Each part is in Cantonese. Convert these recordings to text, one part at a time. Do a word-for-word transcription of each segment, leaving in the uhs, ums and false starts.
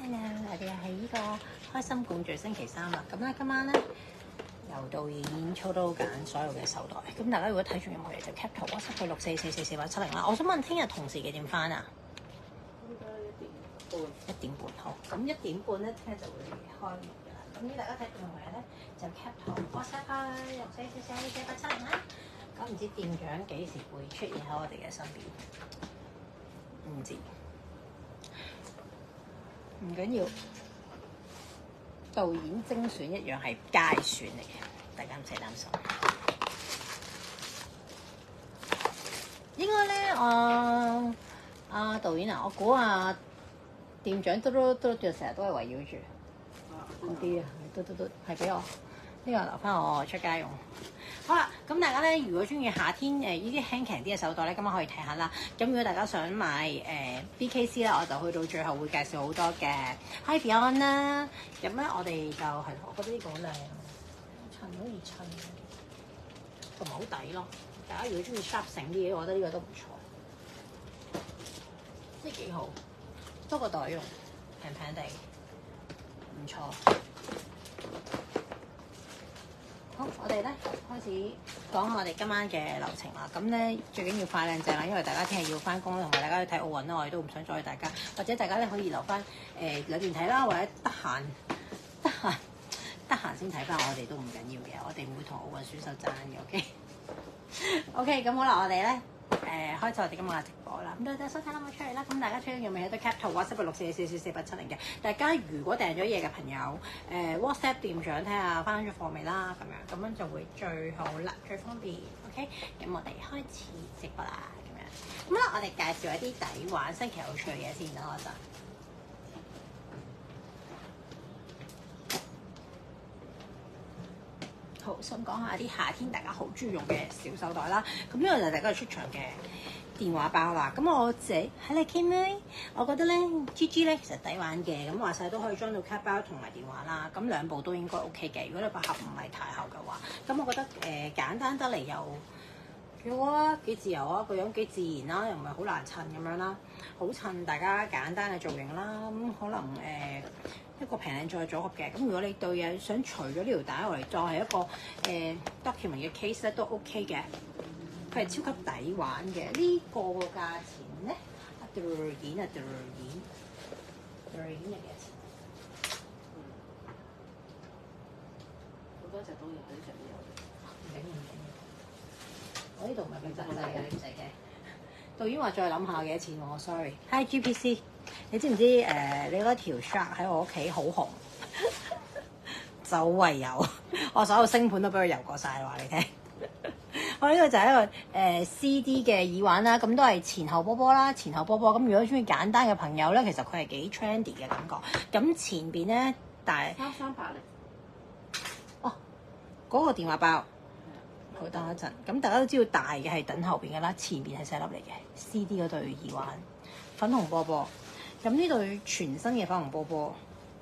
Hello，我哋又係呢個開心共聚星期三啦。咁咧今晚咧由導演操刀揀所有嘅手袋。咁大家如果睇住任何嘢就 cap 圖 WhatsApp 去六四四四四八七零啦。我想問聽日同事幾點翻啊？ 應該一點半。 一點半好。咁一點半咧聽日就會開門㗎啦。咁呢大家睇住任何嘢咧就 cap 圖 WhatsApp 去六四四四四八七零啦。咁唔知店長幾時會出現喺我哋嘅身邊？唔知。唔緊要，導演精選一樣係街選嚟嘅，大家唔使擔心。應該咧，啊啊導演啊，我估啊店長嘟嘟嘟嘟成日都係圍繞住嗰啲啊，嘟嘟嘟係俾我，呢個留翻我出街用。好啦，咁大家咧，如果中意夏天誒呢啲輕強啲嘅手袋咧，今晚可以睇下啦。咁如果大家想買誒、呃、B K C 咧，我就去到最後會介紹好多嘅 Hi Beyond 啦。咁咧我哋就係、是，我覺得呢個好靚，襯好易襯，同埋好抵咯。大家如果中意 sharp 成啲嘢，我覺得呢個都唔錯，呢幾好，多個袋用，平平地，唔錯。好，我哋咧開始講下我哋今晚嘅流程啦。咁咧最緊要快靚正啦，因為大家聽日要翻工，同埋大家去睇奧運啦，我哋都唔想阻住大家。或者大家咧可以留翻誒兩邊睇啦，或者得閒得閒得閒先睇翻，我哋都唔緊要嘅。我哋唔會同奧運選手爭嘅。OK，OK，咁好啦，我哋咧誒開始我哋今日嘅直播啦。咁大家收睇啦，我出嚟啦。咁大家出咗有冇喺度 cap 圖 WhatsApp 六四四四四八七零嘅？大家如果訂咗嘢嘅朋友，誒、呃、WhatsApp 店長睇下翻咗貨未啦，咁樣咁樣就會最好啦，最方便。OK，咁我哋開始直播啦，咁樣咁啦，我哋介紹一啲抵玩新奇有趣嘅嘢先，等我一陣。好，想講下啲夏天大家好中意用嘅小手袋啦。咁呢個就係大家出場嘅電話包啦。咁我自己喺你 K 妹，我覺得咧 G G 咧其實抵玩嘅。咁話晒都可以裝到卡包同埋電話啦。咁兩部都應該 OK 嘅。如果你個盒唔係太厚嘅話，咁我覺得誒、呃、簡單得嚟又幾好啊，幾自由啊，個樣幾自然啦，又唔係好難襯咁樣啦，好襯大家簡單嘅造型啦。咁可能誒。呃一個平靚再組合嘅，咁如果你對嘢想除咗呢條帶落嚟，當係一個誒、呃、document 嘅 case 咧，都 OK 嘅。佢係超級抵玩嘅。呢、這個價錢咧，啊對件啊對件，對件係幾多錢？ 好多隻都有，呢隻都有。 唔緊要唔緊要，我呢度唔係咁實際嘅，你唔使嘅。導演話再諗下幾多錢喎 ，sorry。Hi G P C。你知唔知誒、呃？你嗰條 shark 喺我屋企好紅，周圍遊，我所有星盤都俾佢遊過晒，話你聽。我呢個就係一個誒、呃、C D 嘅耳環啦，咁都係前後波波啦，前後波波。咁如果中意簡單嘅朋友咧，其實佢係幾 trendy 嘅感覺。咁前邊咧，但係三三八零。 哦，嗰、那個電話包。好，等一陣。咁大家都知道大嘅係等後邊嘅啦，前邊係細粒嚟嘅 C D 嗰對耳環，粉紅波波。咁呢對全新嘅粉紅波波，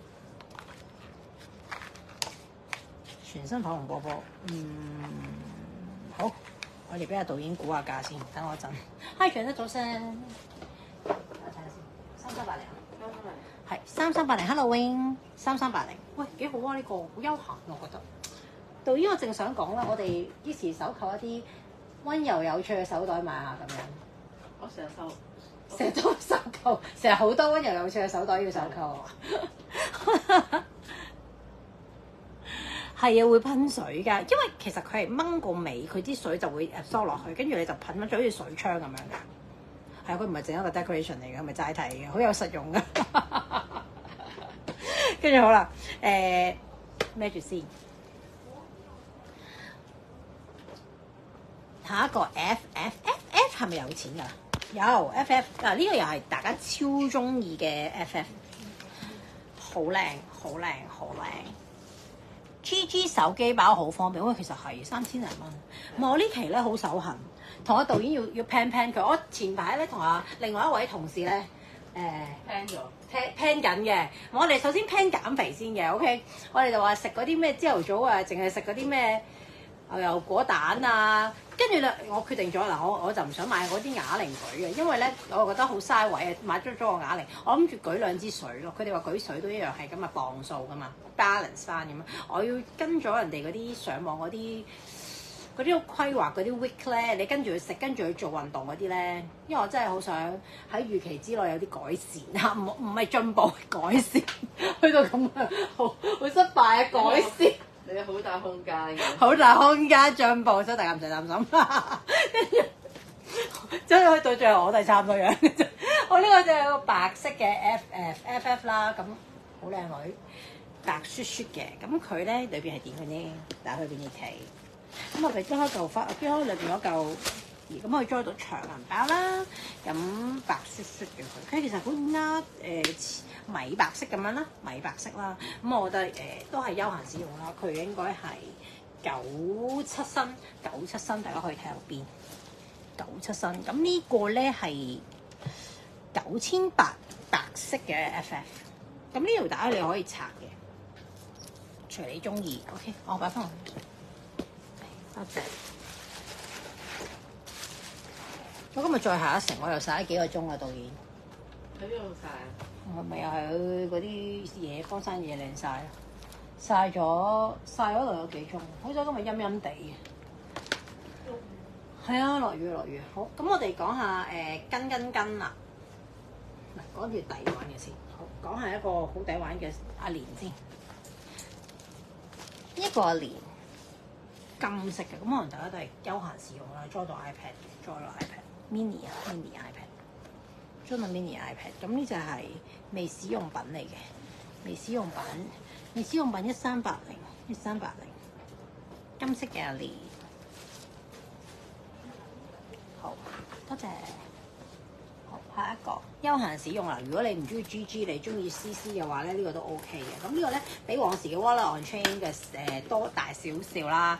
全新粉紅波波，嗯，好，我哋俾阿導演估下價先，等我一陣。嗨，長得早聲，我睇下先，三三八零， 三三八零， 係三三八零 ，Hello Wing，三三八零，喂，幾好啊呢、這個，好休閒我覺得。導演，我淨係想講啦，我哋於是手購一啲温柔有趣嘅手袋買下咁樣。 我成日收。 成日都手購，成日好多温柔有趣嘅手袋要手購啊！係啊，會噴水㗎，因為其實佢係掹個尾，佢啲水就會收落去，跟住你就噴咗，就好似水槍咁樣㗎。係啊，佢唔係淨一個 decoration 嚟嘅，係咪齋睇嘅？好有實用㗎。跟住好啦，誒孭住先。下一個 F F F F 係咪有錢㗎？有 F F 嗱，呢個又係大家超中意嘅 F F， 好靚好靚好靚。G G 手機包好方便，因為其實係三千零蚊。我呢期咧好手痕，同阿導演要要 plan plan 佢。我前排咧同阿另外一位同事咧誒 plan 咗 plan plan 緊嘅。我哋首先 plan 減肥先嘅 ，OK？我哋就話食嗰啲咩朝頭早啊，淨係食嗰啲咩？ 牛油果蛋啊，跟住咧我決定咗嗱，我我就唔想買嗰啲啞鈴舉嘅，因為咧我覺得好嘥位啊，買咗咗個啞鈴，我諗住舉兩支水咯，佢哋話舉水都一樣係咁啊磅數噶嘛 ，balance 翻咁樣，我要跟咗人哋嗰啲上網嗰啲。嗰啲規劃嗰啲 week 咧，你跟住去食，跟住去做運動嗰啲咧，因為我真係好想喺預期之內有啲改善啊，唔唔係進步，改善，去到咁啊，好好失敗嘅改善， 你有好大空間嘅， 好大空間進步，所以大家唔使擔心。跟住，真係到最後我哋差唔多樣嘅啫。我呢個就係個白色嘅 F F F F 啦，咁好靚女，白雪雪嘅，咁佢咧裏邊係點嘅呢？打開俾你睇。咁我哋將開嚿花，將開裏邊嗰嚿，咁可以裝到長銀包啦。咁白雪雪嘅佢，佢其實好啱誒米白色咁樣啦，米白色啦。咁我覺得誒、呃、都係休閒使用啦。佢應該係九七新，九七新大家可以睇下邊，九七新。咁呢個咧係九千八白色嘅 F F。咁呢條帶你可以拆嘅，隨你中意。OK，我擺翻落去。多謝。我今日再下一城，我又曬咗幾個鐘啊！導演喺邊度曬啊？ 我咪又係嗰啲嘢，荒山野嶺曬咯，曬咗曬嗰度有幾鐘，好彩今日陰陰地嘅。係啊，落雨落雨。好，咁我哋講下誒跟跟跟啦。嗱，講住抵玩嘅先。好，講下一個好抵玩嘅阿蓮先。一個阿蓮。金色嘅，咁可能大家都係休閒使用啦，裝到 iPad，裝到 iPad，mini 啊 ，mini iPad，裝到 mini iPad，咁呢就係未使用品嚟嘅，未使用品，未使用品一三八零，一三八零，金色嘅阿蓮，好，多謝，好，下一個休閒使用啦，如果你唔中意 G G， 你中意 C C 嘅話咧，呢、呢個都 OK 嘅，咁呢個咧比往時嘅 Wallet on Chain 嘅誒多大少少啦。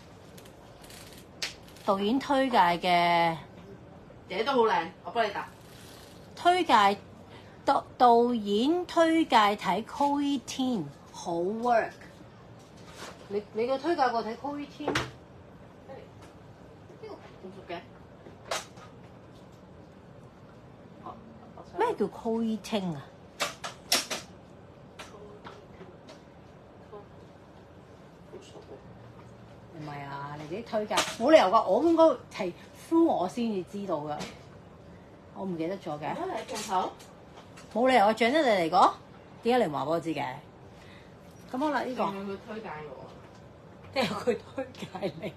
導演推介嘅嘢都好靚，我幫你答。 推介導導演推介睇 Coy Ten 好 work。你你嘅推介過睇 Coy Ten？ 呢個咁熟嘅？ 咩叫 Coy Ten 啊？唔係啊！你自己推介冇理由㗎，我應該係 through 我先至知道㗎。我唔記得咗嘅。 而家你鏡頭冇理由我獎得你嚟過，點解你唔話俾我知嘅？咁好啦，呢、呢個佢推介我， 即係佢推介你。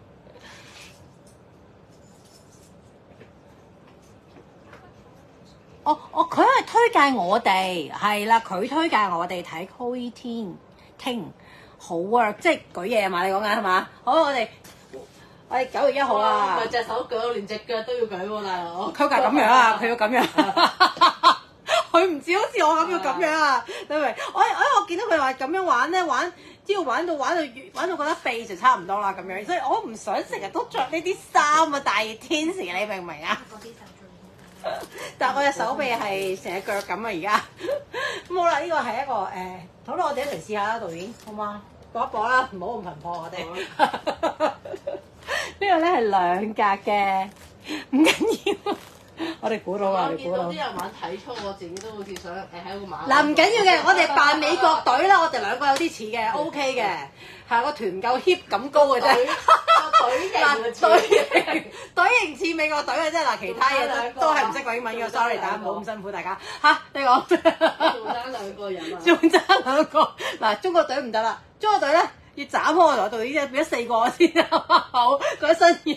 哦哦，佢係推介我哋，係啦，佢推介我哋睇 Coy Ten 聽。好 work，即係舉嘢嘛？你講緊係嘛？好，我哋我哋九月一號啊！ 佢隻手舉，連隻腳都要舉喎，大佬。 佢係咁樣啊！佢要咁樣，佢唔似好似我咁要咁樣啊！你明？我我我見到佢話咁樣玩咧，玩只要玩到玩到越玩到覺得痹就差唔多啦咁樣，所以我唔想成日都着呢啲衫啊！大熱天時，你明唔明啊？但係我隻手臂係成隻腳咁啊！而家咁好啦，呢個係一個誒，好啦，我哋一齊試下啦，導演，好嗎？搏一搏啦，唔好咁頻撲我哋。呢個咧係兩格嘅，唔緊要。我哋估到啊， 我我哋估到。 見到啲人玩體操，我自己都好似想誒喺個馬。 嗱，唔緊要嘅，我哋扮美國隊啦，我哋兩個有啲似嘅 ，OK 嘅，係個團唔夠 hip 咁高嘅啫。 隊型嗱， 嘅隊型隊型似美國隊嘅啫，嗱，其他嘢都都係唔識講英文嘅，sorry，大家唔好咁辛苦大家嚇。你講仲爭兩個人啊！ 仲爭兩個，嗱，中國隊唔得啦，中國隊咧要斬開我台隊，依家變咗四個先好，嗰身型。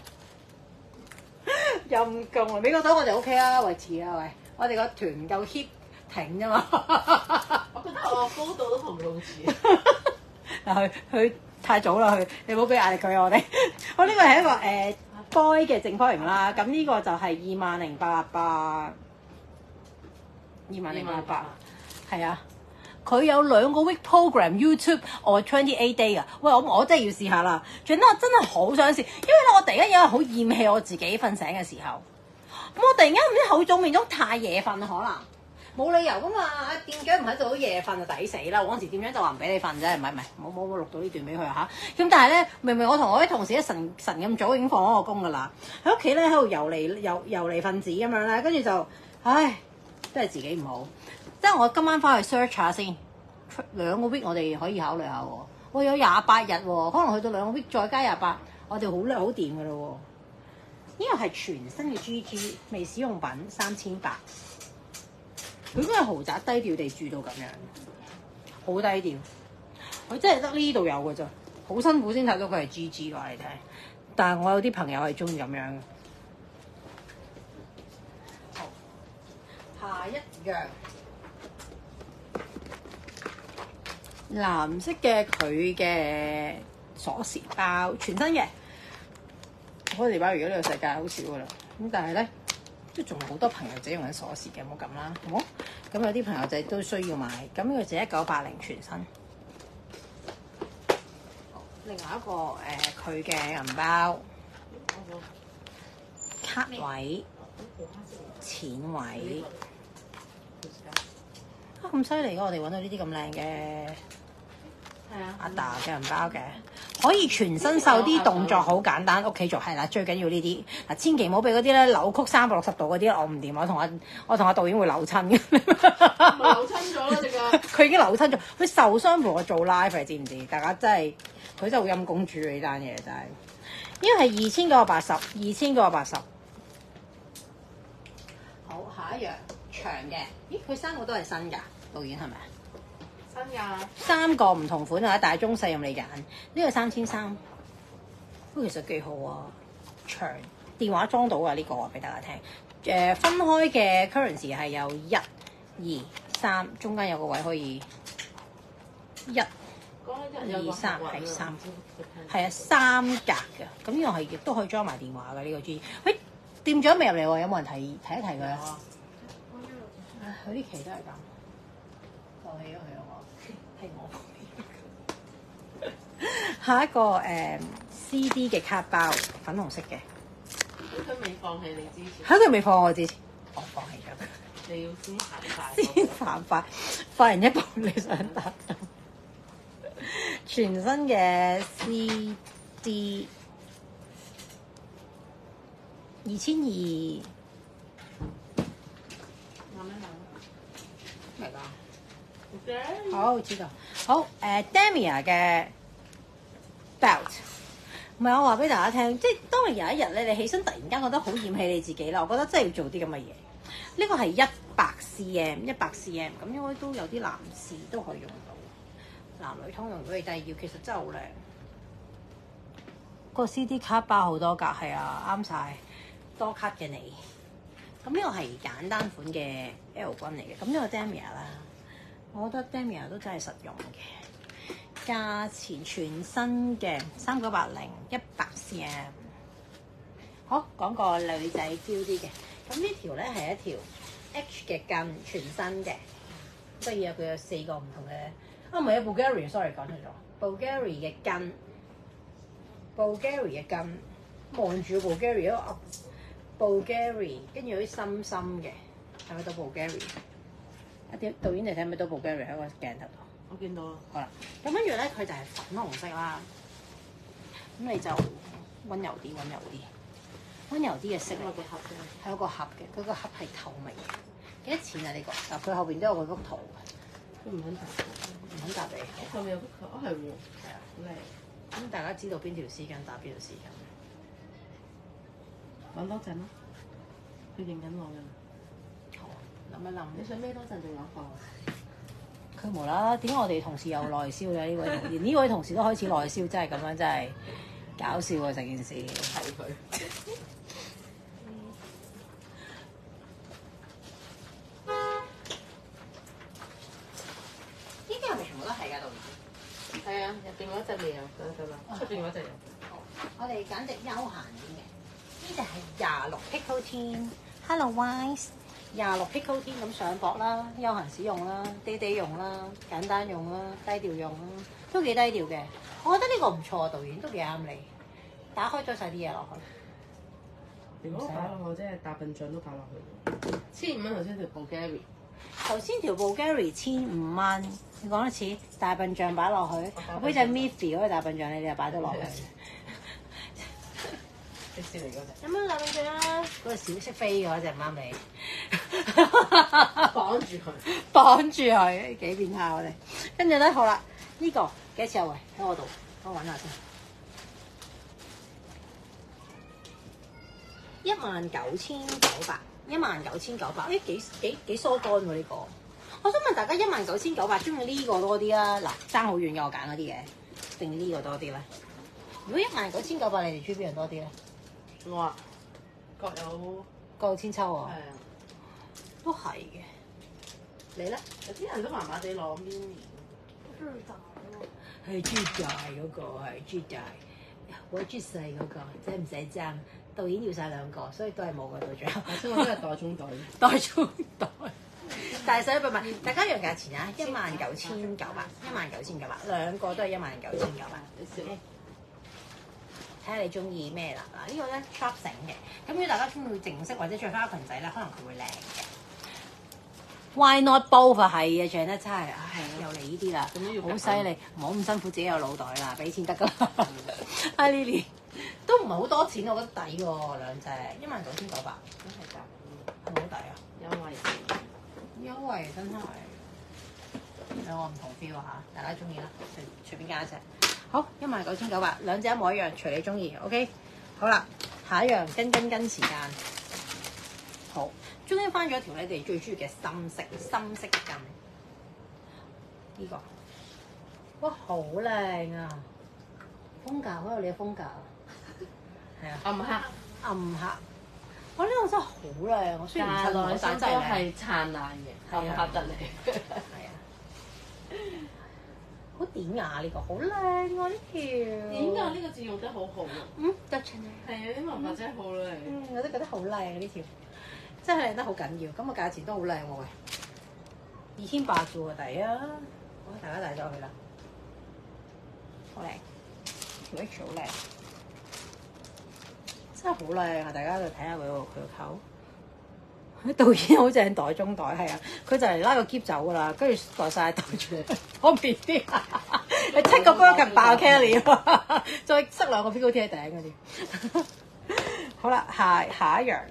陰公啊！美國隊我哋 O K 啦，維持啊喂，我哋個團唔夠 hip 挺啫嘛。 我覺得我高度都同佢好似。 嗱，佢佢太早啦，佢你唔好俾壓力佢啊！我哋我呢個係一個誒、呃、boy 嘅正方形啦，咁呢個就係二萬零八八，二萬零八八，係啊。佢有兩個 week program YouTube or twenty-eight day 啊！喂，我我真係要試下啦。最緊我真係好想試，因為咧我突然間有日好厭棄我自己瞓醒嘅時候，咁我突然間唔知口腫面腫太夜瞓可能， 冇理由噶嘛！店長唔喺度好夜瞓就抵死啦！嗰陣時店長就話唔俾你瞓啫，唔係唔係，冇冇冇錄到呢段俾佢嚇。咁但係咧，明明我同我啲同事一晨晨咁早已經放咗個工噶啦，喺屋企咧喺度遊離遊遊離分子咁樣咧，跟住就唉，都係自己唔好。即係我今晚翻去 search 下先，兩個 week 我哋可以考慮下喎。我有廿八日喎，可能去到兩個 week 再加廿八，我哋好叻好掂噶啦喎。呢個係全新嘅 G G 未使用品，三千八。佢都係豪宅低調地住到咁樣，好低調。佢真係得呢度有嘅咋，好辛苦先睇到佢係 G G 話你聽。但係我有啲朋友係中意咁樣嘅。好，下一樣藍色嘅佢嘅鎖匙包，全新嘅。鎖匙包而家呢個世界好少噶啦，咁但係咧。都仲有好多朋友仔用緊鎖匙嘅，唔好咁啦，好冇？咁有啲朋友仔都需要買，咁呢個就一九八零全新。另外一個誒，佢嘅銀包、卡位、錢位，啊咁犀利嘅，我哋揾到呢啲咁靚嘅。係啊，阿達嘅銀包嘅，可以全身瘦啲，動作好簡單，屋企做係啦，最緊要呢啲嗱，千祈唔好俾嗰啲咧扭曲三百六十度嗰啲，我唔掂，我同阿我同阿導演會扭親嘅。 扭親咗啦隻腳， 佢已經扭親咗，佢受傷陪我做 live，你知唔知？大家真係佢真係好陰公主呢單嘢真係，呢個係二千九百八十，二千九百八十。好，下一樣長嘅，咦？佢三個都係新㗎，導演係咪啊？ 新㗎， 三個唔同款啊，大中細任你揀。呢個三千三，都其實幾好啊。長電話裝到啊，呢、這個話俾大家聽。誒、呃、分開嘅 currency 係有一、二、三，中間有個位可以一、二、三係三，係啊三格嘅。咁呢個係亦都可以裝埋電話嘅呢、這個 G。喂、欸，店長未入嚟喎，有冇人提提一提佢啊？佢啲期都係咁，就起咗佢啊！係我下一個誒、嗯、C D 嘅卡包，粉紅色嘅。 佢未放棄你之前。 嚇！佢未放我之前，我放棄咗佢。 你要先行快。 先行快，快人一步你想達到。全新嘅 C D 二千二。 慢慢諗。 咩㗎？ Okay. 好知道，好誒、呃、Demia 嘅 belt，唔係我話俾大家聽，即係當你有一日咧，你起身突然間覺得好厭棄你自己啦，我覺得真係要做啲咁嘅嘢。呢個係一百 cm， 一百 cm， 咁應該都有啲男士都可以用到，男女通用都可以，但係要其實真係好靚。個 C D 卡包好多格，係啊，啱晒多卡嘅你。咁呢個係簡單款嘅 L 君嚟嘅，咁呢個 Demia 啦。我覺得 Demia 都真係實用嘅，價錢全新嘅三九八零一百 cm。好，講個女仔嬌啲嘅，咁呢條咧係一條 H 嘅巾，全新嘅，得意啊！佢有四個唔同嘅，啊唔係啊 Bulgari，sorry 講錯咗 Bulgari 嘅巾 ，Bulgari 嘅巾，望住 Bulgari 嗰個 Bulgari，跟住有啲深深嘅，係咪到 Bulgari？一啲導演你睇唔睇到 Bulgari 喺個鏡頭度？ 我見到啦。 好啦，咁跟住咧，佢就係粉紅色啦。咁你就温柔啲，温柔啲，温柔啲嘅色。有個盒嘅，係有個盒嘅，佢個盒係透明嘅。幾多錢啊？呢個嗱，佢後邊都有個幅圖嘅。 佢唔肯答， 唔肯答你。 後面有幅圖，哦係喎， 係啊， 好靚。 咁大家知道邊條絲巾搭邊條絲巾？ 揾多陣咯，佢認緊我㗎。 諗一諗， 你想孭多陣仲有貨？ 佢無啦啦，點解我哋同事有內銷嘅呢位同連呢位同事都開始內銷，真係咁樣，真係搞笑啊！成件事係佢。 呢啲係咪全部都係㗎？導演？ 係啊，入邊嗰隻未有，得得啦，出邊嗰隻有。 我哋簡直休閒啲嘅，呢隻係廿六 Pico Ten，Hello Wise。廿六 Pico Ten 咁上膊啦，休閒使用啦，地地用啦，簡單用啦，低調用啦，都幾低調嘅。我覺得呢個唔錯啊，導演都幾啱你。打開咗晒啲嘢落去， 如果擺落去，即係大笨象都擺落去。千五蚊頭先條 Bulgari， 頭先條 Bulgari 千五蚊，你講一次大笨象擺落去，我俾隻 Miffy 嗰個大笨象你哋又擺得落去。 迪士尼嗰隻。 有冇大笨象啊？嗰個小識飛嗰隻唔啱你， 綁住佢。 綁住佢幾變態我哋。跟住咧好啦，呢、個幾多錢啊？喂，喺我度，我揾下先。一萬九千九百，一萬九千九百，誒幾幾幾疏乾喎呢個。我想問大家一萬九千九百中意呢個多啲啊？嗱，爭好遠嘅我揀嗰啲嘅，定呢個多啲咧？如果一萬九千九百，你哋中意邊樣多啲咧？ 我話各有各有千秋喎。 係啊， 都係嘅。你咧？ 有啲人都麻麻地攞 mini。 係中意大嗰個，係中意大。我中意細嗰個，即係唔使爭。導演要晒兩個，所以都係冇嘅到最後。 所以我都係袋中袋。 袋中袋。大細不問，大家一樣價錢啊，一萬九千九百，一萬九千九百，兩個都係一萬九千九百。睇下你中意咩啦？嗱，呢個咧 chop 繩嘅，咁如果大家中意正式或者着花裙仔咧，可能佢會靚嘅。Why not both 啊？係啊，着得真係，唉，又嚟呢啲啦，好犀利，唔好咁辛苦自己有腦袋啦，俾錢得㗎啦。阿 Lily 都唔係好多錢，我覺得抵喎，兩隻一萬九千九百， 真係㗎， 係咪好抵啊？ 優惠優惠真係兩個唔同 feel 啊嚇，大家中意啦，隨隨便揀一隻。好，一萬九千九百，兩隻一模一樣，隨你中意。OK，好啦，下一樣跟跟跟時間。好，終於翻咗一條你哋最中意嘅深色深色巾。呢、個，哇，好靚啊！風格好有你嘅風格啊！係啊， 暗黑。 暗黑。哇！呢、個真係好靚，我雖然唔襯我，但真係靚。 係燦爛嘅，暗黑得嚟。 係啊。好典雅呢、個，好靚喎呢條。 點解呢個字用得好好啊？ 嗯，得襯啊。 係啊，啲文化真係好靚。 嗯，我都覺得好靚啊呢條，真係靚得好緊要。咁個價錢都好靚喎喂，二千八啫喎，抵啊！好，大家帶咗去啦，好靚，條 H 好靚，真係好靚啊！大家就睇下佢個佢個扣。導演好正，袋中袋係啊，佢就嚟拉個篋走噶啦，跟住袋晒袋住方便啲，你七個 burger 爆 Kelly， 再塞兩個 Pico T 喺頂嗰啲。好啦，下下一樣，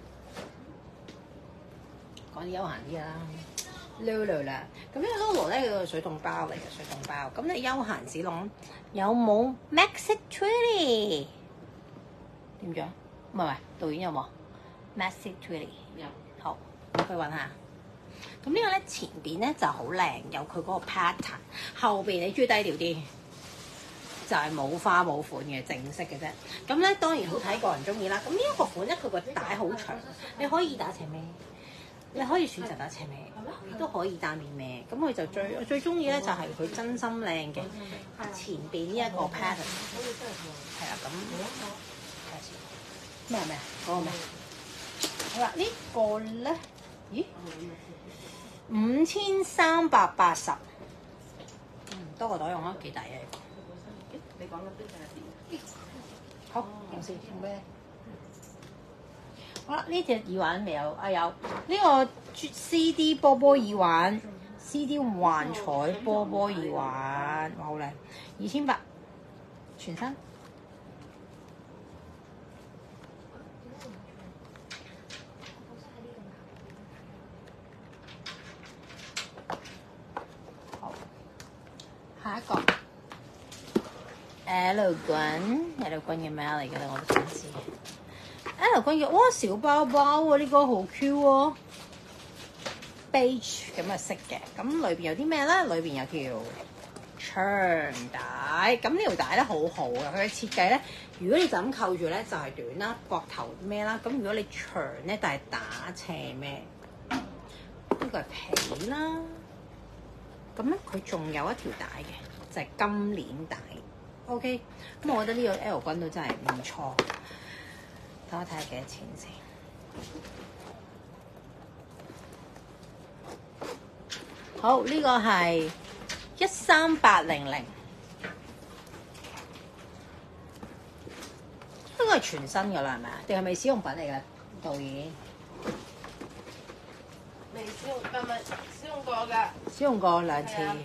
講啲休閒啲啦 ，Lulu 啦，咁呢個 Lulu 咧佢個水桶包嚟嘅水桶包，咁你休閒使用有冇 Maxi Twilly？ 點樣？唔係唔係，導演有冇 Maxi Twilly？ 有。 好，去揾下。咁呢個咧前邊咧就好靚，有佢嗰個 pattern。後邊你中意低調啲，就係、是、冇花冇款嘅正式嘅啫。咁咧當然好睇個人中意啦。咁呢一個款咧，佢個帶好長，你可以打斜孭，你可以選擇打斜孭，你都可以單面孭。咁佢就最我最中意咧就係佢真心靚嘅前邊呢一個 pattern。係啊，咁睇下先咩咩啊？嗰、那個咩？好啦，呢個咧，咦，五千三百八十，嗯，多個袋用啊，幾抵啊！ 你講緊邊隻係好，用先，用咩？好啦，呢隻耳環未有啊？有呢、這個 C D 波波耳環 ，C D 幻彩波波耳環，哇，好靚，二千八，全身。下一個 L 君 L 君嘅咩嚟㗎咧？我都想知。L 君嘅哇小包包喎、啊，呢、這個好 Q 喎 ，beige 咁嘅色嘅。咁裏邊有啲咩咧？裏邊有條長帶。咁呢條帶咧好好嘅，佢嘅設計咧，如果你就咁扣住咧就係、是、短啦，膊頭咩啦。咁如果你長咧，但係打斜咩？呢、這個係皮啦。咁咧，佢仲有一條帶嘅，就係、是、金鏈帶。OK，咁我覺得呢個 L 君都真係唔錯。等我睇下幾多錢先。好，呢、這個係一三八零零，呢個係全新㗎啦，係咪啊？定係未使用品嚟㗎？導演未使用，唔係唔係使㗎。 使用過兩次係啊，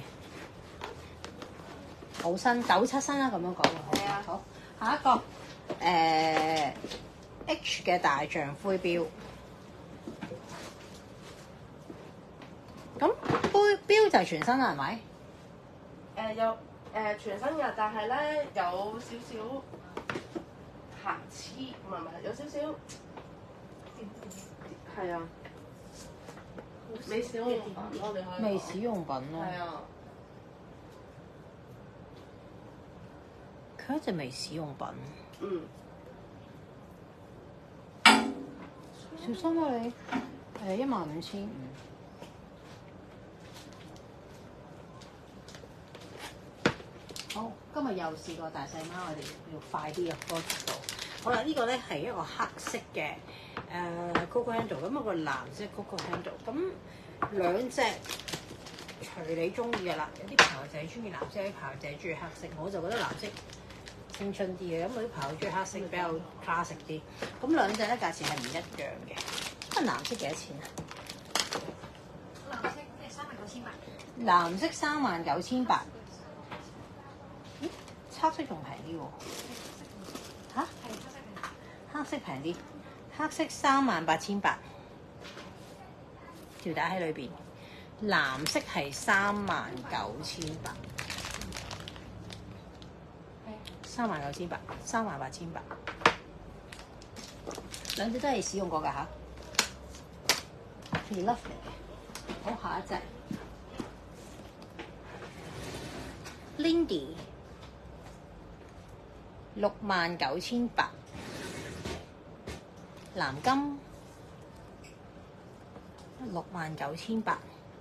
好新九七新啦，咁樣講。 係啊好，下一個誒、呃 H 嘅大象灰標。咁杯標就係全新啦，係咪？ 誒有誒全新㗎，但係咧有少少瑕疵，唔係唔係有少少係啊，未使用品咯，你可以講未使用品咯。 係啊， 佢一隻未使用品， 嗯， 小心啊你！誒一萬五千五。好，今日又試過大細貓，我哋要快啲啊，嗰個速度。好啦，呢個咧係一個黑色嘅誒 Coco Handle，咁有個藍色 Coco Handle，咁兩隻隨你中意嘅啦。有啲朋友仔中意藍色，有啲朋友仔中意黑色，我就覺得藍色青春啲嘅，咁有啲朋友中意黑色比較 classic 啲。咁兩隻咧價錢係唔一樣嘅。咁藍色幾多錢啊？ 藍色即係三萬九千八。 藍色三萬九千八。咦？黑色仲平啲喎。嚇？ 係黑色嘅。 黑色平啲，黑色三萬八千八，條帶喺裏邊。藍色係三萬九千八，三萬九千八，三萬八千八，兩隻都係使用過㗎吓 pretty lovely。好，下一隻 Lindy， 六萬九千八。藍金六萬九千八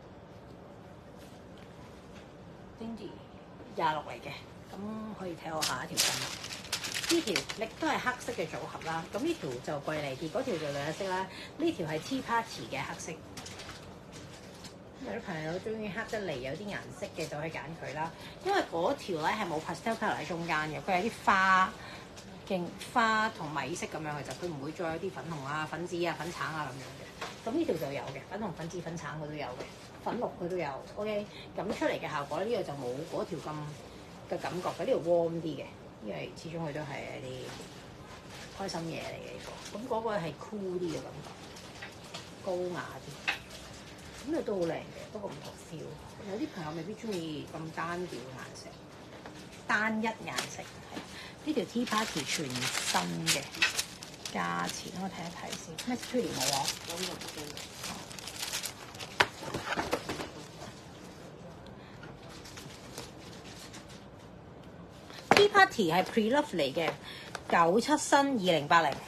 Lindy 廿六嚟嘅，咁可以睇我下一條新啦。呢條亦都係黑色嘅組合啦，咁呢條就貴嚟啲，嗰條就兩色啦。呢條係 Tea Party 嘅黑色，有啲朋友中意黑得嚟，有啲顏色嘅就可以揀佢啦。因為嗰條咧係冇 pastel colour 喺中間嘅，佢係啲花。勁花同米色咁樣嘅就，佢唔會再有啲粉紅啊、粉紫啊、粉橙啊咁樣嘅。咁呢條就有嘅，粉紅、粉紫、粉橙佢都有嘅，粉綠佢都有。OK，咁出嚟嘅效果咧，呢、呢個就冇嗰條咁嘅感覺嘅，呢條 warm 啲嘅，因為始終佢都係一啲開心嘢嚟嘅呢個。咁嗰個係 cool 啲嘅感覺，高雅啲。咁呢都好靚嘅，不過唔同 feel。有啲朋友未必中意咁單調嘅顏色，單一顏色係。呢條 Tea Party 全新嘅價錢，我睇一睇先。咩 Pretty 冇啊？Tea Party 係 Pretty Lovely 嘅九七新二零八零。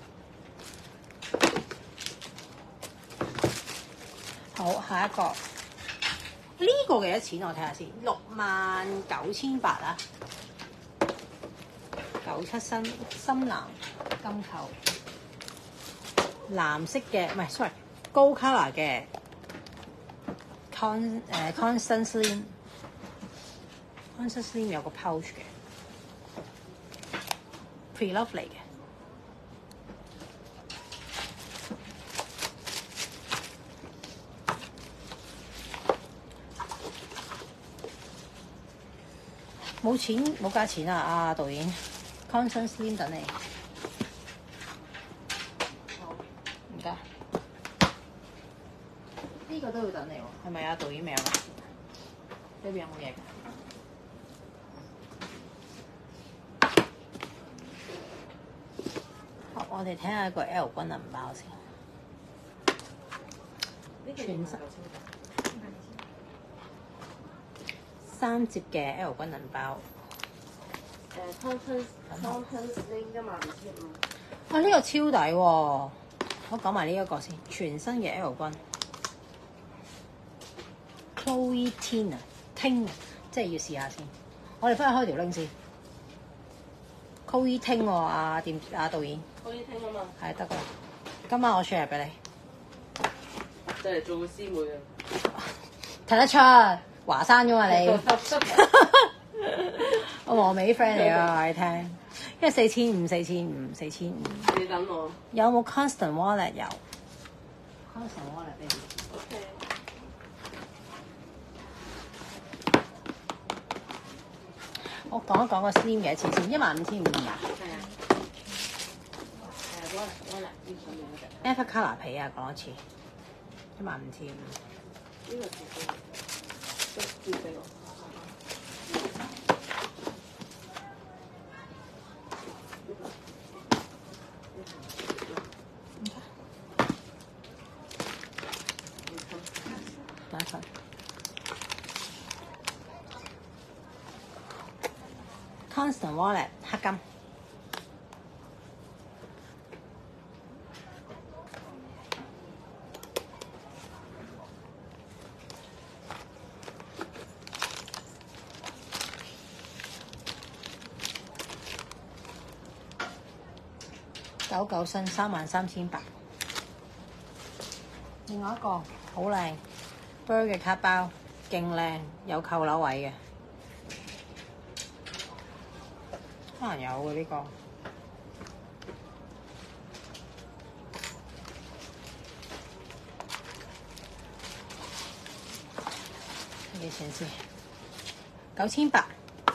好，下一個呢、呢個幾多錢？我睇下先，六萬九千八啊！九七新深藍金扣，藍色嘅唔係 sorry 高 colour 嘅 con 誒 Constant Slim Constant Slim 有個 pouch 嘅 Pretty Lovely 嘅，冇錢冇價錢啊！啊導演。Constant Slim 等你，好唔該。呢個都要等你喎，係咪啊？導演未有？呢邊有冇嘢㗎？好，我哋睇下個 L 軍銀包先。全新三折嘅 L 軍銀包。 誒湯湯湯湯 Sling 一萬五千五。 啊！呢、呢個超抵喎，我講埋呢一個先，全新嘅 L 君 Chloe Tin 啊，聽啊，即係要試下先。我哋翻去開條 link 先。Chloe Tin 喎，阿店阿導演。 可以聽啊嘛。係得㗎啦，今晚我 share 俾你。 就嚟做個師妹啊！ 睇得出華山㗎嘛你。我和美 friend 嚟啊，話你聽，因為四千五、四千五、四千五。 你等我。 有冇 Constant Wallet 有 ？Constant Wallet baby。 OK。 我講一講個 Slim 幾多錢先，一萬五千五啊。 係啊。誒，我我嚟呢上面嗰隻。 Alpha Colour 皮啊，講一次，一萬五千五。 呢個照俾我，都照俾我。 買一份。Constant Wallet 黑金。九九新三萬三千八。另外一個好靚 Bird 嘅卡包，勁靚，有扣鈕位嘅，可能有嘅呢個。幾錢先？九千八。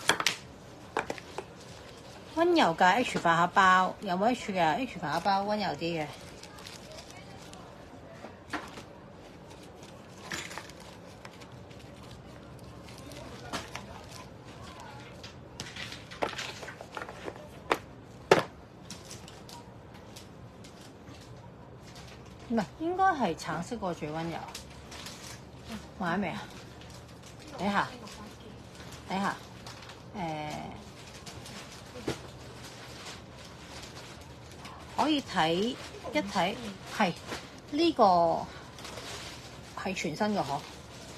溫柔嘅 H 飯盒包，有冇 H 嘅 H 飯盒包溫柔啲嘅。唔係，應該係橙色個最溫柔。買未啊？睇下，睇下，誒。可以睇一睇，係呢個係全新嘅嗬。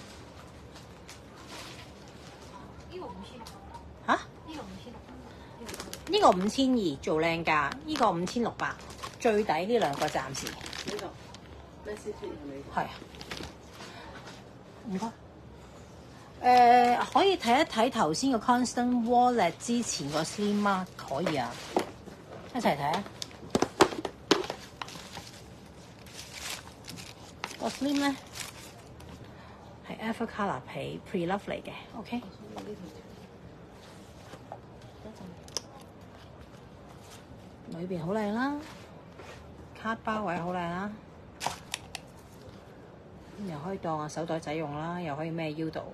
呢個五千六。 嚇？ 呢個五千六。 呢個五千二做靚價，呢個五千六百最抵呢兩個暫時。 呢個咩 C T 係咪？ 係啊。唔該。誒，可以睇一睇頭先個 Constant Wallet 之前個 Slim Mark 可以啊，一齊睇啊！個 Slim 咧係 Alpha Colour 皮 Pre Love 嚟嘅 ，OK。裏邊好靚啦，卡包位好靚啦，又可以當啊手袋仔用啦，又可以孭腰度，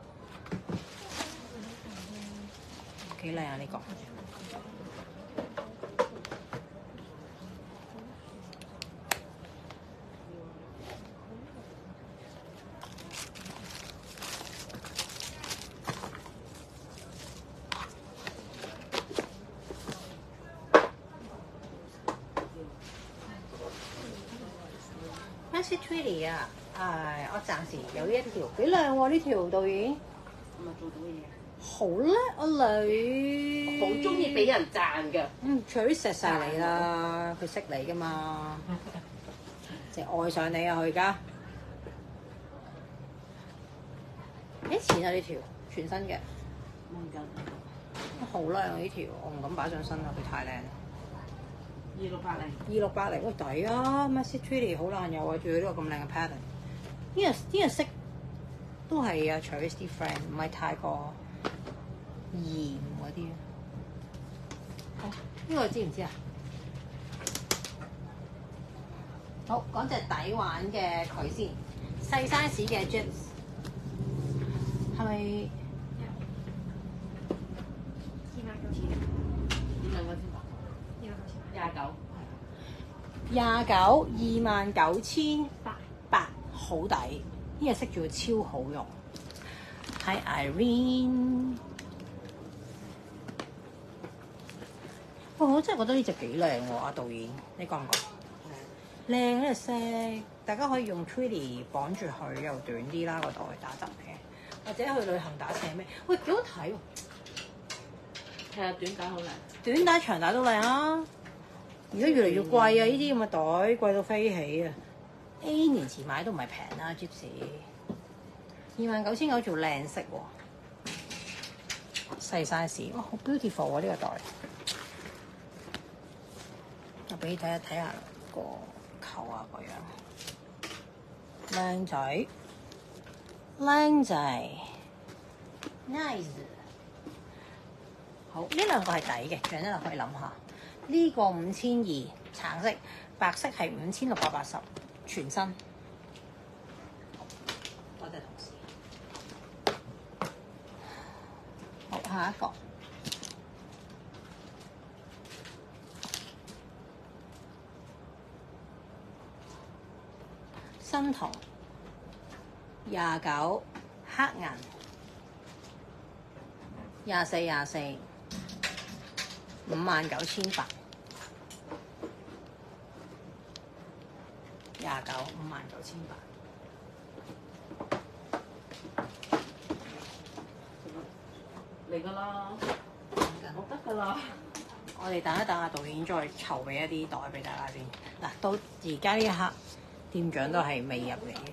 幾靚啊呢個！Macy Twilly 啊，誒，我暫時有呢一條幾靚喎，呢條導演。 咁啊做到嘢。 好叻啊你！ 好中意俾人讚㗎。 嗯，佢錫晒你啦，佢識你噶嘛，淨係愛上你啊！佢而家幾錢啊？呢條全新嘅， 蚊斤。 好靚啊！呢條我唔敢擺上身啊，佢太靚。 二六八零。 二六八零，喂抵啊 ！Macy Twilly 好難有啊，仲要呢個咁靚嘅 pattern。呢個呢個色都係啊 Cherry 啲 friend，唔係太過豔嗰啲。好，呢個你知唔知啊？好，講隻抵玩嘅佢先，細 size 嘅 Jeans 係咪？ 二萬九千。 點兩個先吧？ 二萬九千。 廿九。 廿九二萬九千八百，好抵。呢個色仲要超好用。Hi Irene，哇！我真係覺得呢隻幾靚喎，阿導演，你覺唔覺？靚呢隻色，大家可以用 Twilly 綁住佢，又短啲啦個袋打側嘅，或者去旅行打斜孭，喂幾好睇喎！ 係啊，短帶好靚。 短帶長帶都靚啊！而家越嚟越貴啊！呢啲咁嘅袋貴到飛起啊！A 年前買都唔係平啦，Gypsy。二萬九千九做靚色喎，細 size，哇，好 beautiful 喎呢個袋。我俾你睇下睇下個扣啊個樣，靚仔，靚仔 ，nice。 好，呢兩個係抵嘅，仲有一個可以諗下。呢、個五千二橙色，白色係五千六百八十全身。多謝同事。好，下一個。新銅廿九黑銀廿四廿四五萬九千八廿九五萬九千八。 嚟㗎啦，我得㗎啦。 我哋等一等阿導演再籌備一啲袋俾大家先。嗱，到而家呢一刻，店長都係未入嚟嘅。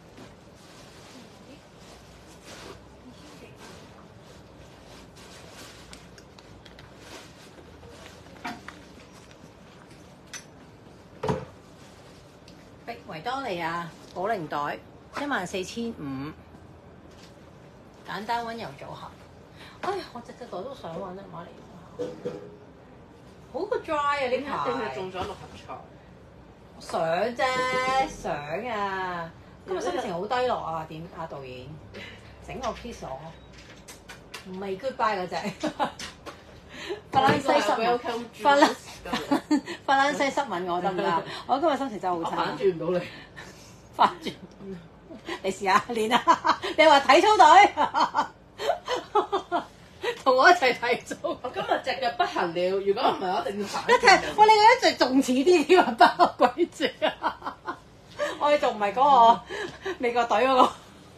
碧維多利亞保齡袋一萬四千五，簡單温柔組合。哎呀，我隻隻袋都想揾啊，買嚟用下。好個 dry 啊！呢一定排係中咗六合彩。 想啫，想啊！今日心情好低落啊，點啊導演整個 kiss 我，唔係 goodbye 嗰隻。法蘭西濕吻，法蘭法蘭西濕吻我得唔得？我今日心情真係好差。 反轉唔到你， 反轉，你試下練啊！你話體操隊，同我一齊體操。 我今日隻腳不行了，如果唔係我一定要反一踢，喂，你嗰一隻仲似啲添啊，包鬼住啊！我哋仲唔係嗰個美國隊嗰個。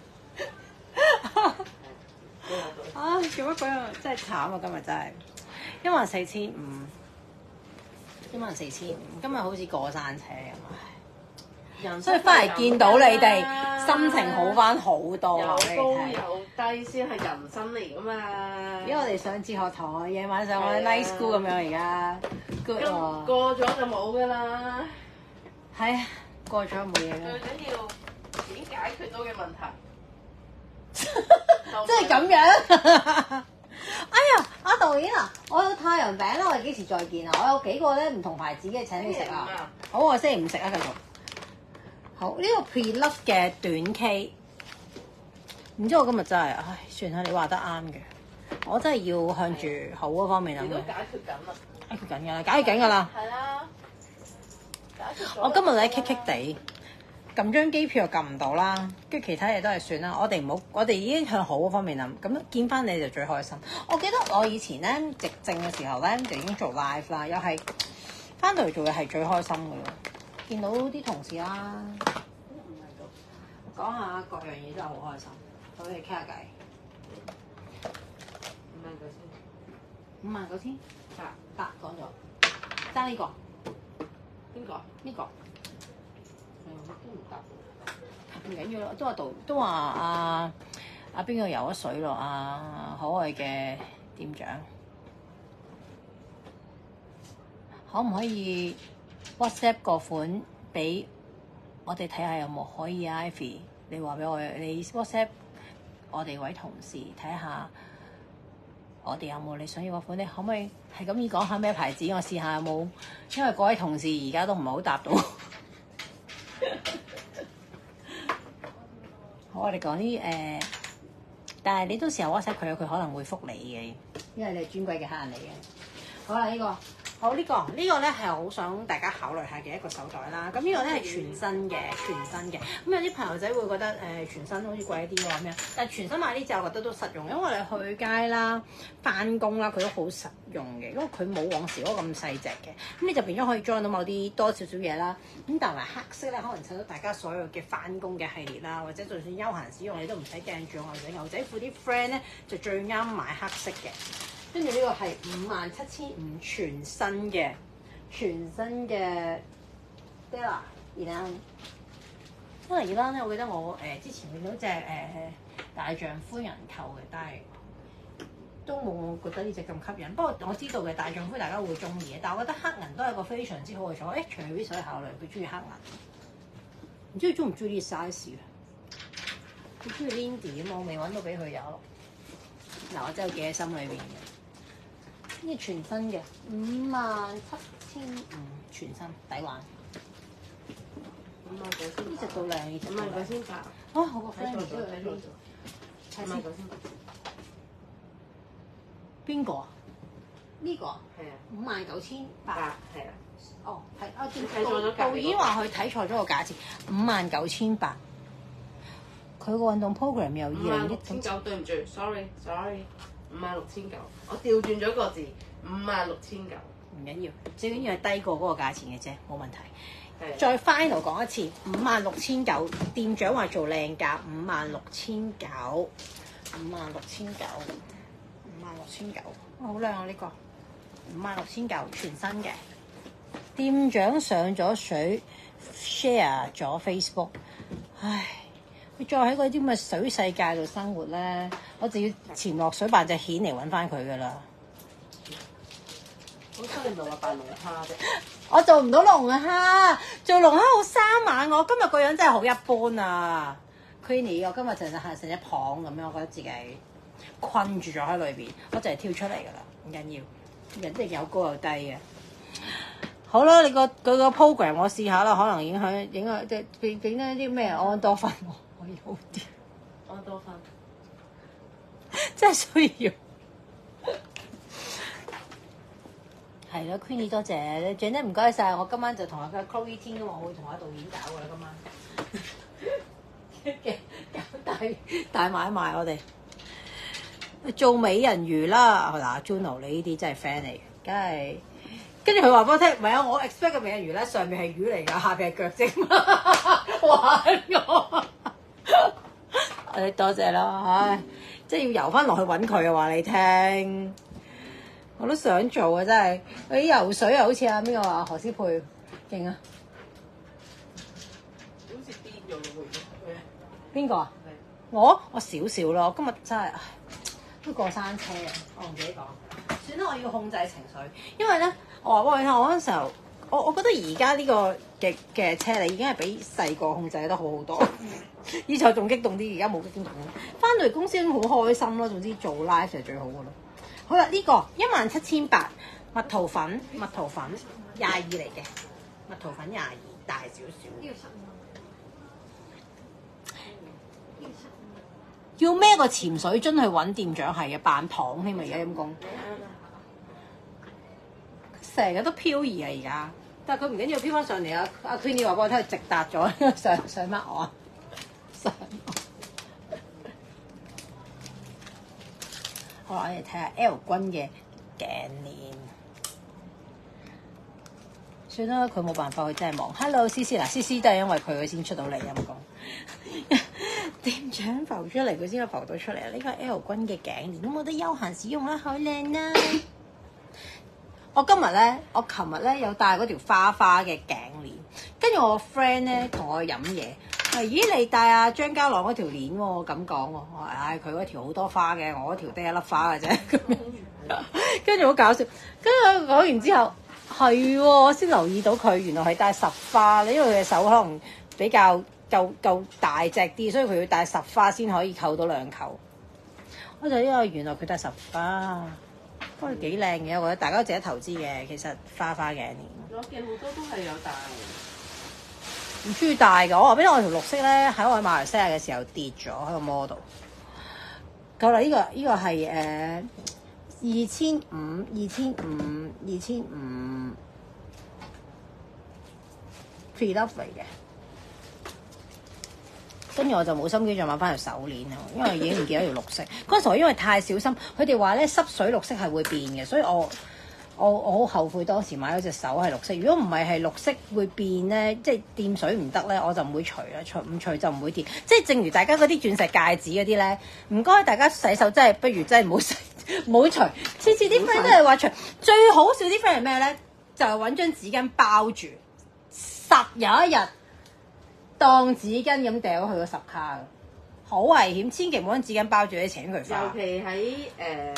啊！做乜鬼啊？真係慘啊！今日真係一萬四千五，一萬四千五，今日好似過山車咁啊！所以翻嚟見到你哋，心情好翻好多。 有高有低先係人生嚟噶嘛。 因為我哋上哲學堂，夜晚上我 night school 咁樣而家 good 喎。 過咗就冇噶啦。 係啊，過咗冇嘢啦。 最緊要點解決到嘅問題。 即係咁樣。哎呀，阿導演啊，我有太陽餅啦，我哋幾時再見啊？我有幾個咧唔同牌子嘅請你食啊。好，我星期五食啊，繼續。好，呢、這個 Pre-Love 嘅短 K， 唔知我今日真係，唉，算啦，你話得啱嘅，我真係要向住好嗰方面諗嘅。 你都解決緊啦。 解決緊㗎啦，解決緊㗎啦。 係啦。解決咗。 我今日咧棘棘地。撳張機票又撳唔到啦，跟住其他嘢都係算啦。我哋唔好，我哋已經向好嗰方面諗，咁見翻你就最開心。我記得我以前咧直症嘅時候咧就已經做 live 啦，又係翻到嚟做嘢係最開心嘅咯。見到啲同事啦，講下各樣嘢真係好開心，同你哋傾下偈。 五萬九千。 五萬九千八八講咗，爭呢個邊個？ 呢個。 都唔得， 唔緊要咯，都話導都話阿阿邊個游咗水咯，阿可愛嘅店長，可唔可以 WhatsApp 個款俾我哋睇下有冇可以啊 ？Ivy， 你話俾我，你 WhatsApp 我哋位同事睇下，我哋有冇你想要個款？你可唔可以係咁意講下咩牌子？我試下有冇，因為各位同事而家都唔係好答到。好，我哋講啲誒，但係你到時候 WhatsApp 佢，佢可能會覆你嘅，因為你係尊貴嘅客人嚟嘅。好啦，呢、這個好、這個、呢個呢個咧係好想大家考慮下嘅一個手袋啦。咁呢個咧係全新嘅，全新嘅。咁有啲朋友仔會覺得誒、呃、全新好似貴啲喎咁樣，但係全新買呢隻我覺得都實用，因為你去街啦、翻工啦，佢都好實用嘅，因為佢冇往時嗰個咁細隻嘅。咁你就變咗可以裝到某啲多少少嘢啦。咁但係黑色咧，可能襯到大家所有嘅翻工嘅系列啦，或者就算休閒使用，你都唔使掟住牛仔牛仔褲啲 friend 咧，就最啱買黑色嘅。跟住呢個係五萬七千五全新嘅，全新嘅 Della Elan。Della Elan 咧，我記得我誒、呃、之前見到隻誒、呃、大丈夫人購嘅，但係都冇覺得呢隻咁吸引。不過我知道嘅大丈夫大家會中意嘅，但係我覺得黑銀都係一個非常之好嘅彩。誒，隨便可以考慮，佢中意黑銀，唔知佢中唔中意呢啲 size 啊？佢中意 Lindy 啊嘛，我未揾到俾佢有。嗱，我真係記喺心裏邊嘅。 呢個全新嘅五萬七千五全新抵玩。 五萬九千。 呢隻到靚，呢隻五萬九千八。 哦，我個睇 friend 錯咗， 唔知佢睇錯咗。 睇先五萬九千八。 邊個啊？呢個啊？ 係啊。 五萬九千八八。 係啊。 哦，係啊，見睇錯咗隔離嗰個導演話佢睇錯咗個價錢，五萬九千八。佢個運動 program 又五萬二零一六千九，對唔住，sorry sorry，五萬六千九，我調轉咗個字，五萬六千九。 唔緊要，最緊要係低過嗰個價錢嘅啫，冇問題。 係。 再 final 講一次，五萬六千九，店長話做靚價，五萬六千九，五萬六千九，五萬六千九，好靚啊呢個，五萬六千九全新嘅。店長上咗水 ，share 咗 Facebook， 唉，佢再喺嗰啲咁嘅水世界度生活咧，我就要潛落水扮隻蜆嚟揾翻佢噶啦。 好彩你唔係話扮龍蝦啫。 我做唔到龍蝦，做龍蝦好生猛。我今日個樣真係好一般啊 Queenie， 我今日成日係成隻蚌咁樣，我覺得自己困住咗喺裏邊，我就係跳出嚟噶啦，唔緊要，人即係有高有低嘅。好啦，你個佢個 program 我試下啦，可能影響影響即係俾俾咗啲咩安多芬我可以好啲， 安多芬。 真係需要。係咯 Queenie 多謝你 Janet 唔該晒。我今晚就同阿 Chloe 天噶嘛，我會同阿導演搞噶啦今晚。嘅搞大大買賣我哋做美人魚啦，嗱 Juno 你呢啲真係 friend 嚟嘅，梗係。跟住佢話俾我聽，唔係啊，我 expect 嘅美人魚咧，上面係魚嚟㗎，下邊係腳精，玩我。誒多謝啦，唉，即係要游翻落去揾佢啊！話你聽。我都想做啊！真係嗰啲游水啊，好似啊邊個話何詩蓓勁啊！ 好似癲咗喎， 邊個啊？我我少少咯，今日真係唉都過山車啊！我同自己講，算啦，我要控制情緒，因為咧我話喂，我嗰陣時候，我我覺得而家呢個嘅嘅車你已經係比細個控制得好好多。以前仲激動啲，而家冇激動。翻到嚟公司已經好開心咯，總之做 live 就係最好嘅咯。好啦，呢、這個一萬七千八蜜桃粉，蜜桃粉廿二嚟嘅，蜜桃粉廿二大少少。 呢個十五，呢個十五。 要孭個潛水樽去揾店長係嘅，扮糖添啊！而家陰公，成日都漂移啊！而家，但係佢唔緊要，漂翻上嚟啊！阿 Queenie 話俾我聽，佢直達咗，上上乜我啊？上我。好，我哋睇下 L 君嘅頸鏈。算啦，佢冇辦法，佢真係忙。Hello，C C 嗱，C C 都係因為佢佢先出到嚟陰公。店長浮出嚟，佢先可以浮到出嚟啊！呢個 L 君嘅頸鏈，咁我覺得休閒使用啦，好靚啦。我今日咧，我琴日咧有戴嗰條花花嘅頸鏈，跟住我個 friend 咧同我飲嘢，話咦你戴阿張家朗嗰條鏈喎，咁講喎，我話唉佢嗰條好多花嘅，我嗰條得一粒花嘅啫，咁樣跟住好搞笑，跟住講完之後係喎，我先留意到佢原來係戴十花，因為佢嘅手可能比較夠夠大隻啲，所以佢要戴十花先可以扣到兩扣。我就因為原來佢戴十花。不過幾靚嘅，我覺得大家都值得投資嘅。其實花花嘅鏈， 我見好多都係有戴， 唔中意戴嘅。我話俾你，我條綠色咧喺我去馬來西亞嘅時候跌咗喺個 model。夠啦，呢、這個呢、這個係誒二千五、二千五、二千五 pre love 嚟嘅。跟住我就冇心機再買翻條手鏈啊，因為已經唔見咗條綠色。嗰陣時我因為太小心，佢哋話咧濕水綠色係會變嘅，所以我我我好後悔當時買咗隻手係綠色。如果唔係係綠色會變咧，即係掂水唔得咧，我就唔會除啦，除唔除就唔會掂。即係正如大家嗰啲鑽石戒指嗰啲咧，唔該大家洗手真係不如真係唔好洗，唔好除。次次啲 friend 都係話除，最好笑啲 friend 係咩咧？就係揾張紙巾包住，實有一日。當紙巾咁掉去個十卡嘅，好危險！千祈唔好將紙巾包住你請佢花。 尤其喺誒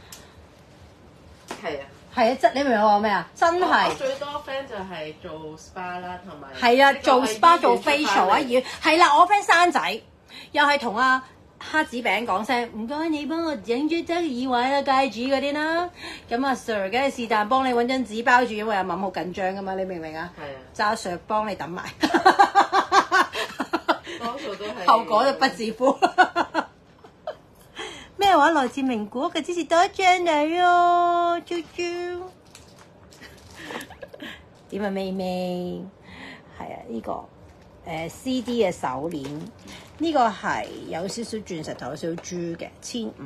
係啊， 係啊，真你明唔明我講咩啊？真係我最多 friend 就係做 spa 啦，同埋係啊，做 spa 做 facial 啊，要係啦，我 friend 生仔又係同阿蝦子餅講聲唔該，你幫我影咗張耳環啊戒指嗰啲啦。咁阿 Sir 梗係是但幫你揾張紙包住，因為阿敏好緊張噶嘛，你明唔明啊？ 係啊， 就阿 Sir 幫你揼埋， 多數都係後果就不自負。咩話？來自名古屋嘅支持多謝你哦，啾啾。點啊，妹妹？係啊，呢、這個誒、呃、C D 嘅手鏈，呢、這個係有少少鑽石頭，有少少珠嘅，千五。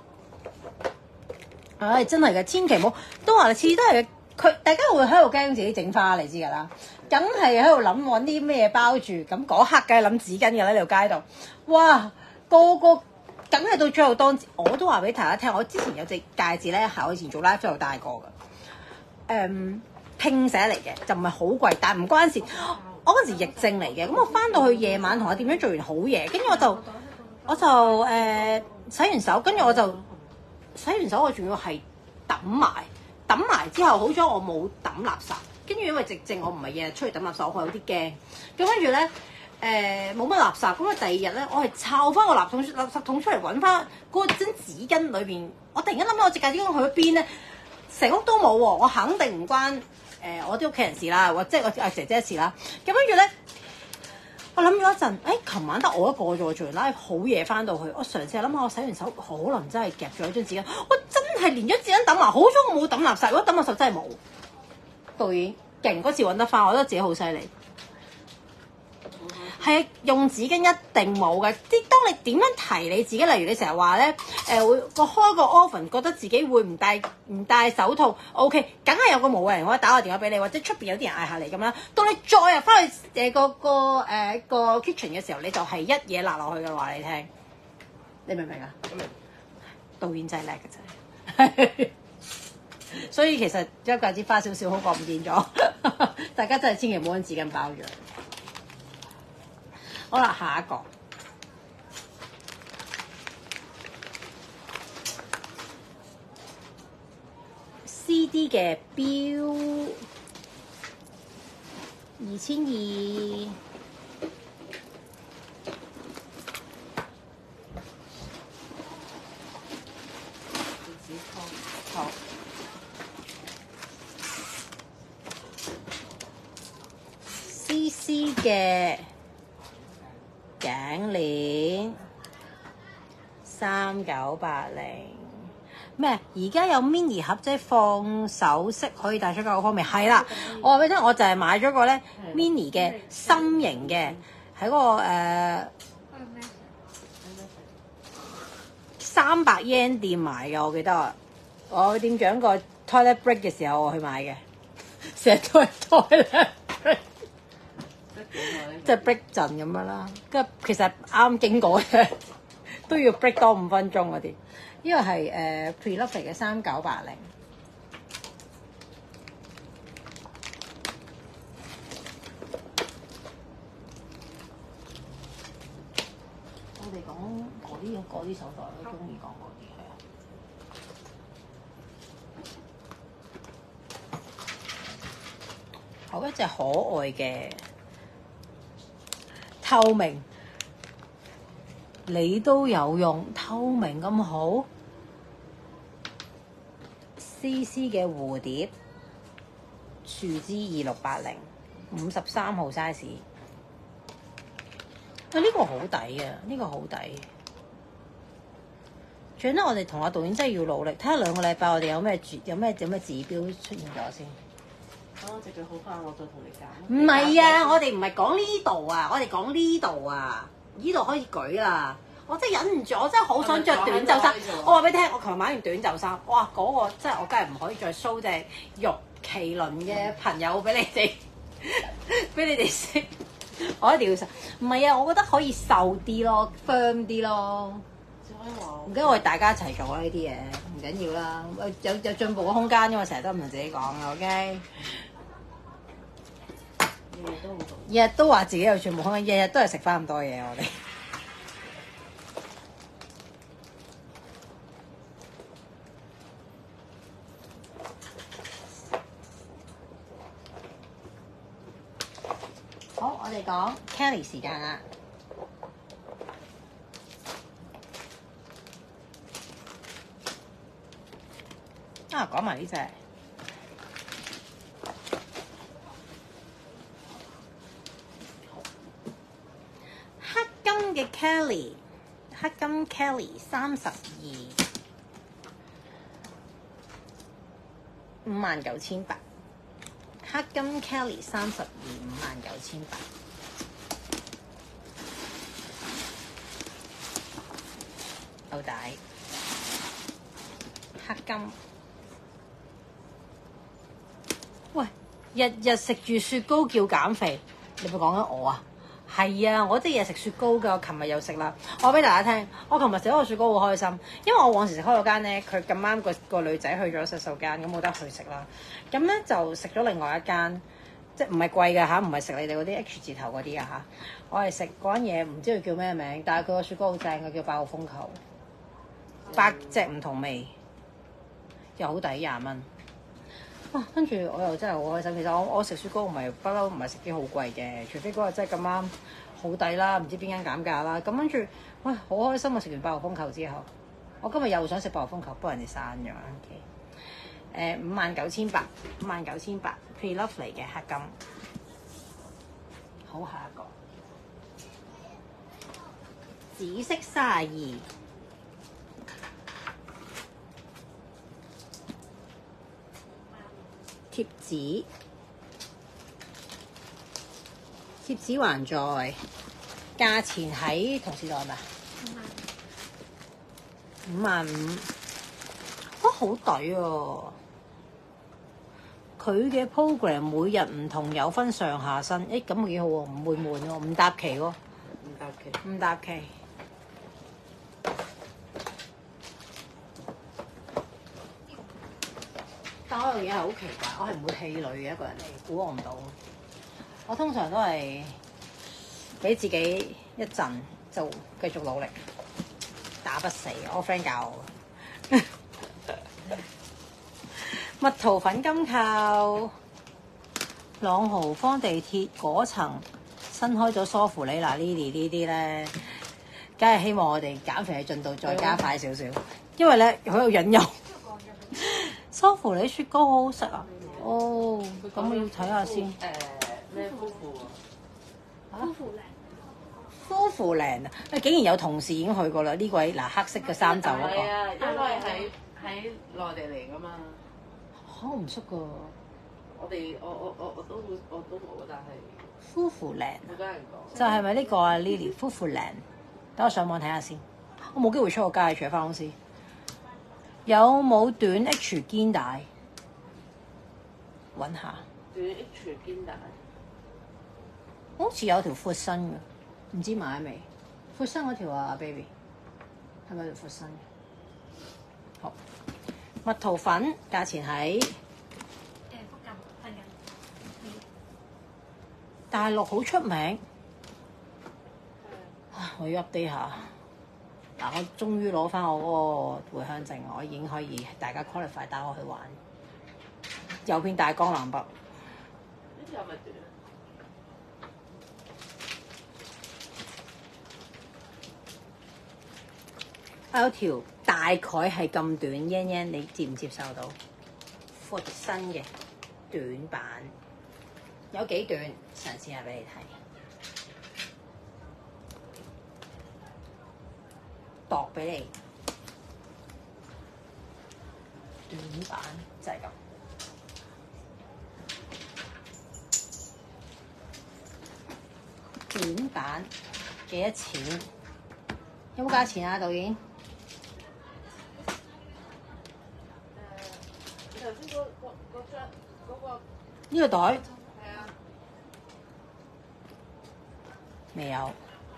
唉、哎，真係嘅，千祈唔好都話，次次都係佢，大家會喺度驚自己整花，你知㗎啦。梗係喺度諗揾啲咩包住，咁嗰刻梗係諗紙巾㗎啦，呢條街度。哇，個個梗係到最後當，我都話俾大家聽，我之前有隻戒指咧，係我以前做 live 都有戴過嘅，誒、um,。拼寫嚟嘅就唔係好貴，但係唔關事。我嗰時疫症嚟嘅，咁我翻到去夜晚同我店長做完好嘢，跟住我就我就誒、呃、洗完手，跟住我就洗完手，我仲要係揼埋揼埋之後，好彩我冇揼垃圾。跟住因為疫症，我唔係日日出去揼垃圾，我有啲驚。咁跟住咧誒冇乜垃圾，咁啊第二日咧，我係摷翻個垃圾桶垃圾桶出嚟揾翻嗰張紙巾裏邊。我突然間諗到我隻戒指公去咗邊咧，成屋都冇喎，我肯定唔關。誒、呃、我啲屋企人事啦，或者我阿姐姐事啦，咁跟住咧，我諗咗一陣，誒、欸，琴晚得我一個啫喎，做完 live 好夜翻到去，我嘗試下諗下，我洗完手可能真係夾咗一張紙巾，我真係連張紙巾抌埋，好彩我冇抌垃圾，如果抌垃圾真係冇。導演勁嗰次揾得翻，我覺得自己好犀利。係啊，用紙巾一定冇嘅。啲當你點樣提你自己，例如你成日話咧，誒會個開個 oven 覺得自己會唔戴唔戴手套 ，OK， 梗係有個冇嘅人可以打個電話俾你，或者出邊有啲人嗌下你咁啦。到你再入翻去誒個個誒個 kitchen 嘅時候，你就係一嘢辣落去嘅話你聽，你明唔明啊？明。導演真係叻嘅真係，所以其實一戒指花少少好過唔見咗，大家真係千祈唔好揾紙巾包住。好啦，下一個 C D 嘅錶二千二，好 C C 嘅頸鏈三九八零咩？而家有 mini 盒即係放首飾可以帶出街方面，係啦。我話俾你聽，我就係買咗個咧 mini 嘅心形嘅，喺個誒三百 yen 店買嘅，我記得我店長個 toilet break 嘅時候我去買嘅，成日都係 toilet break。即係 break 陣咁樣啦，跟住其實啱經過嘅都要 break 多五分鐘嗰啲，呢個係誒 pre-love 嚟嘅三九八零。我哋講嗰啲嗰啲手袋，我中意講嗰啲係啊。好一隻可愛嘅。透明，你都有用透明咁好 ，C C 嘅蝴蝶，樹枝二六八零，五十三號 size。啊，呢個好抵啊！呢個好抵。最緊我哋同阿導演真係要努力，睇下兩個禮拜我哋有咩有咩有咩指標出現咗先。 等我隻腳好翻，我再同你揀。 唔係啊，我哋唔係講呢度啊，我哋講呢度啊，呢度可以舉啦。我真係忍唔住，我真係好想着短袖衫。我話俾你聽，我琴日買完短袖衫，哇！嗰、那個真係我梗係唔可以再 show 隻玉麒麟嘅朋友俾你哋，俾你哋識。我一定要瘦。唔係啊，我覺得可以瘦啲咯 ，firm 啲咯。唔緊要，我哋大家一齊做啦呢啲嘢，唔緊要啦。有有進步嘅空間，因為成日都唔同自己講嘅 ，OK。日日都唔同，日日都話自己有進步空間，日日都係食翻咁多嘢，我哋。好，我哋講 Kelly 時間啦。 啊，講埋呢隻黑金嘅 Kelly， 黑金 Kelly 三十二，五萬九千八。黑金 Kelly 三十二，五萬九千八。牛帶黑金。喂，日日食住雪糕叫減肥，你咪講緊我啊？係啊，我即係日日食雪糕㗎。我琴日又食啦。我俾大家聽，我琴日食嗰個雪糕好開心，因為我往時食開嗰間咧，佢咁啱個個女仔去咗洗手間，咁冇得去食啦。咁咧就食咗另外一間，即係唔係貴㗎嚇，唔係食你哋嗰啲 H 字頭嗰啲啊嚇。我係食嗰間嘢，唔知佢叫咩名，但係佢個雪糕好正，佢叫八號風球，八隻唔同味，又好抵廿蚊。哇！跟住我又真係好開心。其實我我食雪糕唔係不嬲，唔係食啲好貴嘅，除非嗰日真係咁啱好抵啦，唔知邊間減價啦。咁跟住，喂，好開心啊！食完八號風球之後，我今日又想食八號風球，不過人哋刪咗。OK，誒五萬九千八，五萬九千八 ，Pre Love 嚟嘅黑金。好，下一個紫色三十二。貼紙，貼紙還在，價錢喺同時代係咪啊？五萬五，哇好抵喎！佢嘅 program 每日唔同，有分上下身，誒咁幾好喎，唔會悶喎，唔搭期喎， 唔搭期， 唔搭期。但我樣嘢係好奇怪，我係唔會氣餒嘅一個人嚟，估我唔到。我通常都係俾自己一陣就繼續努力，打不死。我 friend 教我蜜桃粉金扣，朗豪坊地鐵嗰層新開咗梳芙梨，嗱 Lily 呢啲咧，梗係希望我哋減肥嘅進度再加快少少，因為咧好有引誘。梳芙梨雪糕好好食啊！哦，咁我要睇下先。 誒咩夫婦啊？ 夫婦靚， 夫婦靚啊！誒，竟然有同事已經去過啦。呢位嗱黑色嘅衫袖嗰個。 係啊，因為喺喺內地嚟㗎嘛。 嚇，我唔識㗎。 我哋我我我我都會我都冇，但係夫婦靚好多人講。 就係咪呢個啊 Lily 夫婦靚？等我上網睇下先。我冇機會出個街，除咗翻公司。有冇短 H 肩帶？揾下。 短 H 肩帶。 好似有條闊身嘅，唔知買未？闊身嗰條啊 ，baby， 係咪條闊身嘅？好，蜜桃粉價錢喺誒福近近近。 大陸好出名。啊，我要 update 下。嗱，我終於攞翻我嗰個回鄉證，我已經可以大家 qualify 帶我去玩。遊遍大江南北。 呢條係咪短？ 有條大概係咁短 yen yen，你接唔接受到？闊身嘅短版，有幾短？嘗試下俾你睇，度俾你。短版就係咁。短版幾多錢？有冇價錢啊，導演？ 你頭先嗰嗰嗰張嗰個呢個袋係啊， 未有。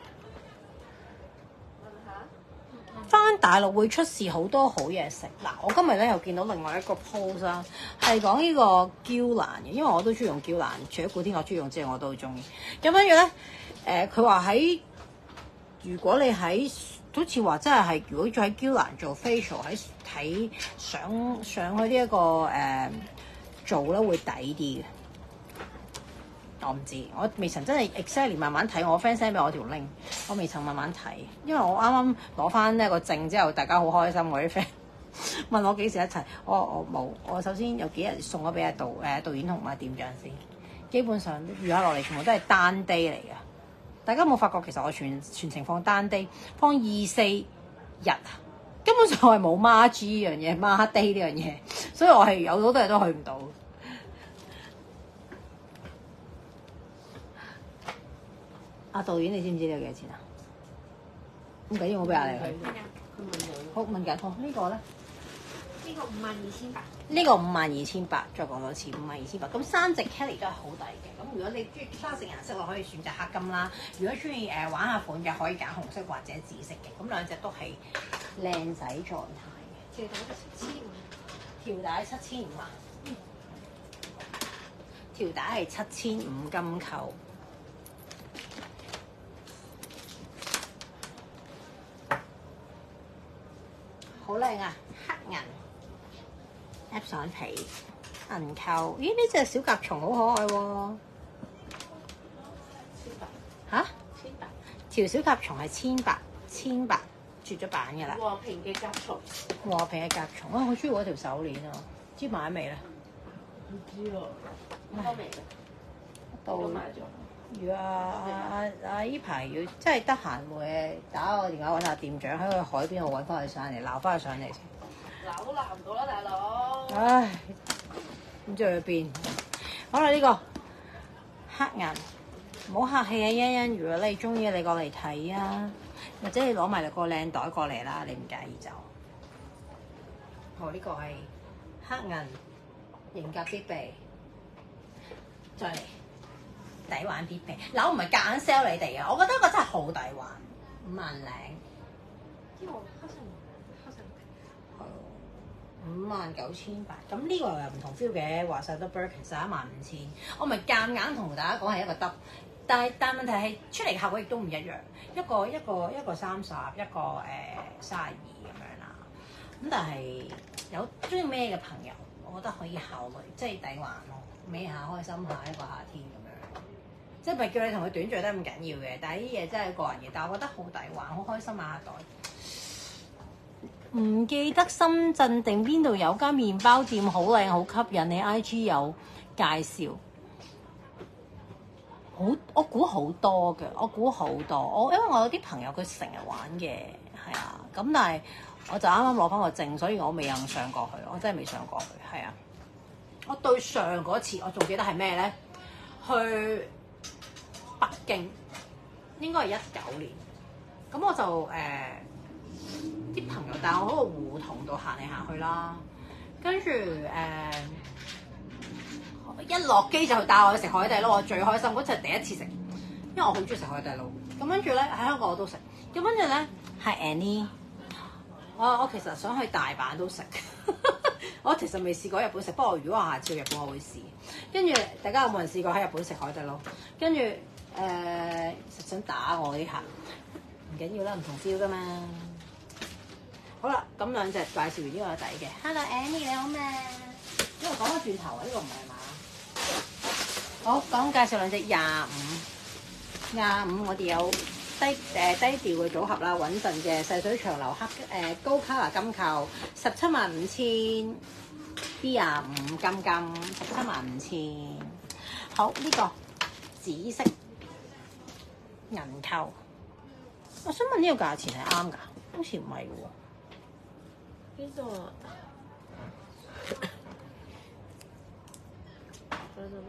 問下。 翻大陸會出事好多好嘢食。嗱，我今日咧又見到另外一個 post 啦，係講呢個嬌蘭嘅，因為我都中意用嬌蘭，除咗古天樂中意用之外，我都好中意。咁跟住咧，誒佢話喺如果你喺好似話真係係，如果再喺嬌蘭做 facial 喺睇上上去呢、這、一個誒、呃、做咧會抵啲嘅。我唔知，我未曾真係 exactly 慢慢睇。我 friend send 俾我條 link，我未曾慢慢睇，因為我啱啱攞翻呢個證之後，大家好開心。我啲 friend 問我幾時一齊？我我冇，我首先有幾日送咗俾阿導誒導演同埋店長先。基本上預下落嚟全部都係單 day 嚟嘅。大家有冇發覺其實我全全程放單 day，放二四日，根本上我係冇孖 G 呢樣嘢，孖 day 呢樣嘢，所以我係有好多日都去唔到。阿導演，你知唔知呢個幾多錢啊？唔緊要，我俾下你佢。 佢問我。 好問緊，好、這個、呢個咧？ 呢個五萬二千八。 呢個五萬二千八，再講多次五萬二千八。咁三隻 Kelly 都係好抵嘅。咁如果你中意沙性顏色，我可以選擇黑金啦。如果中意誒玩下款嘅，可以揀紅色或者紫色嘅。咁兩隻都係靚仔狀態嘅。 條帶七千五。 條帶七千五啊！條帶係七千五金扣。好靚啊！黑銀 Epson 皮銀扣，咦？呢隻小甲蟲好可愛喎！ 千八嚇？ 千八。 條小甲蟲係千八，千八絕咗版㗎啦！ 和平嘅甲蟲。 和平嘅甲蟲啊！好中意嗰條手鏈啊！知買未咧？ 唔知喎。開未嘅？ 到都買咗。 如果阿阿阿依排要真係得閒會打個電話揾下店長喺個海邊度揾翻佢上嚟，鬧翻佢上嚟先。 扭鬧唔到啦，大佬。 唉，唔知去邊。好啦，呢、這個黑人，唔好客氣啊，欣欣。如果你中意，你過嚟睇啊，或者你攞埋個靚袋過嚟啦，你唔介意就。好，呢、這個係黑人型格必備，再嚟。抵玩必備，嗱我唔係夾硬 sell 你哋啊，我覺得個真係好抵玩，五萬零。 呢個黑色黑色五萬九千八，咁呢個又唔同 feel 嘅，話晒都 Birkin 十一萬五千，我咪夾硬同大家講係一個得，但係但係問題係出嚟嘅效果亦都唔一樣，一個一個一個三十，一個誒三十二咁樣啦，咁但係有中意咩嘅朋友，我覺得可以考慮，即係抵玩咯，美下開心下一個夏天咁樣。即係咪叫你同佢短聚得咁緊要嘅？但係啲嘢真係個人嘅，但係我覺得好抵玩，好開心啊袋。唔記得深圳定邊度有間麵包店好靚好吸引，你 I G 有介紹。好，我估好多嘅，我估好多。我因為我有啲朋友佢成日玩嘅，係啊。咁但係我就啱啱攞翻個證，所以我未有上過去，我真係未上過去，係啊。我對上嗰次我仲記得係咩咧？去北京應該係一九年，咁我就誒啲、呃、朋友帶我喺個胡同度行嚟行去啦，跟住誒、呃、一落機就帶我去食海底撈，我最開心嗰次係第一次食，因為我好中意食海底撈。咁跟住咧喺香港我都食，咁跟住咧係 Annie，我我其實想去大阪都食。我其實未試過日本食，不過如果我下次去日本，我會試。跟住大家有冇人試過喺日本食海底撈？跟住誒想打我啲客，唔緊要啦，唔同 feel 噶嘛。好啦，咁兩隻介紹完呢個底嘅。Hello Annie 你好咩？因為講翻轉頭啊，呢、呢個唔係嘛？好，講介紹兩隻廿五，廿五我哋有低誒、呃、低調嘅組合啦，穩陣嘅細水長流黑誒、呃、高卡拿金扣，十七萬五千 B 廿五金金，十七萬五千。好呢、呢個紫色銀扣，我想問呢個價錢係啱㗎？好似唔係喎。 邊度啊？喺度咩？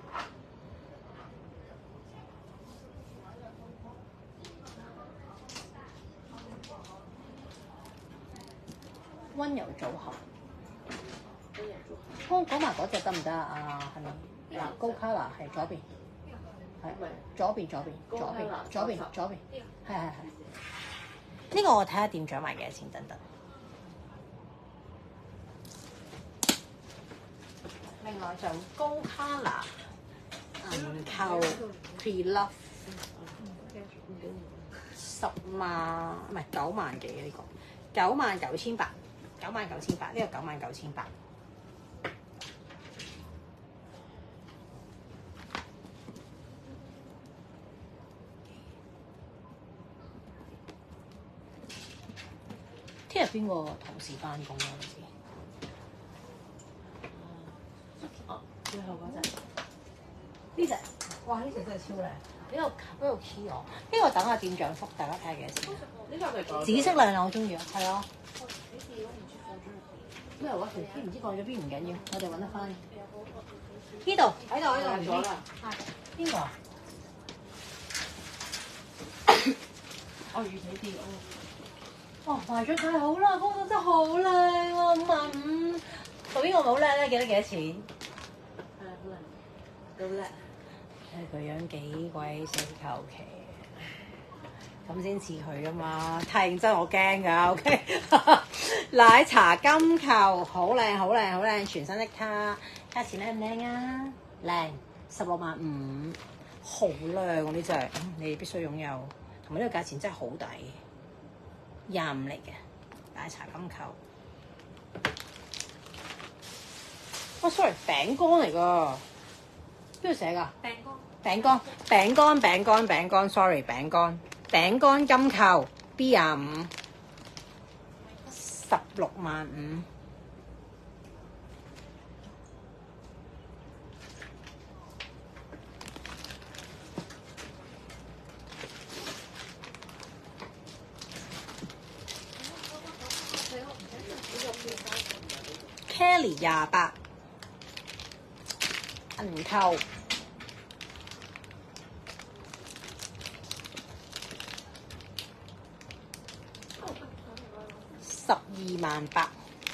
溫柔組合， 邊人做？ 幫講埋嗰隻得唔得啊？係咪？嗱，高卡拿係左邊，係唔係左邊左邊左邊高卡拿左邊左手左邊，係係係。呢個我睇下店長賣幾多錢，等等。另外就高卡拿銀扣 Pre Love 十萬唔係九萬幾呢個，九萬九千八，九萬九千八，呢個九萬九千八。Tina 日邊個同事翻工啊？好似哦，最後嗰隻呢隻，哇！呢隻真係超靚，呢個呢個 key 我，呢個等下店長覆大家睇下幾多錢。 呢個係講紫色靚啊，我中意啊，係啊。咩話？條 key 唔知放咗邊唔緊要，我哋揾得翻。呢度喺度喺度咗啦。 係邊個啊？ 哦，預睇啲哦。 哦，賣咗太好啦！嗰個真係好靚喎，五萬五。到邊個冇靚咧？記得幾多錢？ 係啊，好靚，好叻。 誒，佢樣幾鬼死求其，咁先似佢噶嘛。太認真我驚㗎，OK 。奶茶金扣好靚，好靚，好靚，全新的卡，價錢靚唔靚啊？靚，十六萬五，好靚喎呢隻，嗯你哋必須擁有。同埋呢個價錢真係好抵，廿五嚟嘅奶茶金扣。哦 sorry， 餅乾嚟㗎，邊度寫㗎？ 餅餅乾， 乾。 餅乾，餅乾，餅乾，sorry， 餅乾，餅乾金扣 B 廿五，十六萬五。Kelly 廿八，銀扣十二萬八。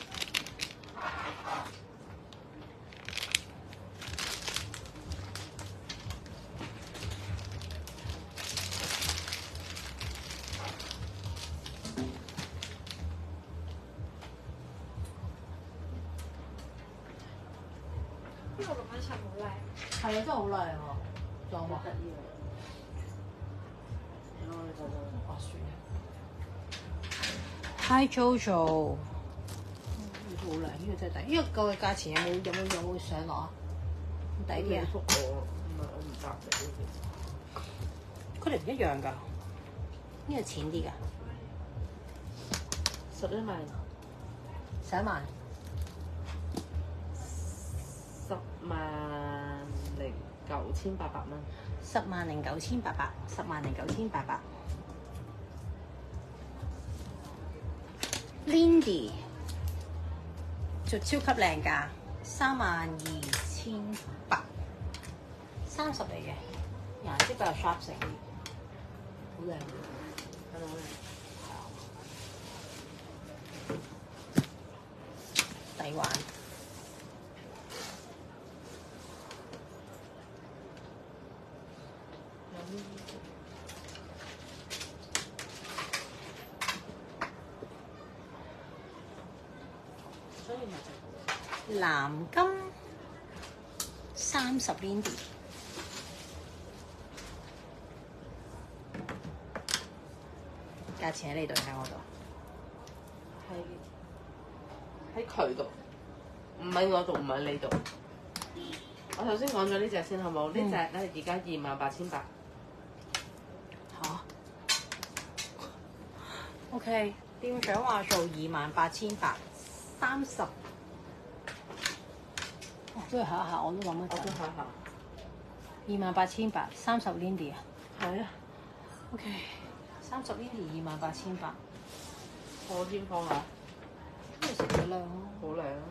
呢個六蚊七好靚。 係啊，真係好靚喎，裝潢。 得意啊！我哋就哦，算啦。Hi Jojo，呢個好靚，呢個真係抵。呢個個價錢有冇有冇有冇上落啊？抵啲啊！ 覆我，唔係我唔答你呢佢哋唔一樣㗎，呢個淺啲㗎， 啲。十一萬， 十一萬。 十萬零九千八百蚊。 十萬零九千八百，十萬零九千八百。Lindy 就超級靚價，三萬二千八，三十嚟嘅，顏色比較 sharp 成啲，好靚， 係咪好靚？ 抵玩。藍金三十 Lindy，價錢喺呢度喺我度。 喺喺佢度，唔喺我度，唔喺你度。我頭先講咗呢只先好冇？呢只咧而家二萬八千八。 嚇？OK，店長話做二萬八千八，三十。不如下一下，我都諗一我都陣。 下下。 二萬八千八，三十 Lindy 啊。 係啊， OK，三十 Lindy 二萬八千八， 破天荒啊！ 呢個食幾靚咯。 好靚啊！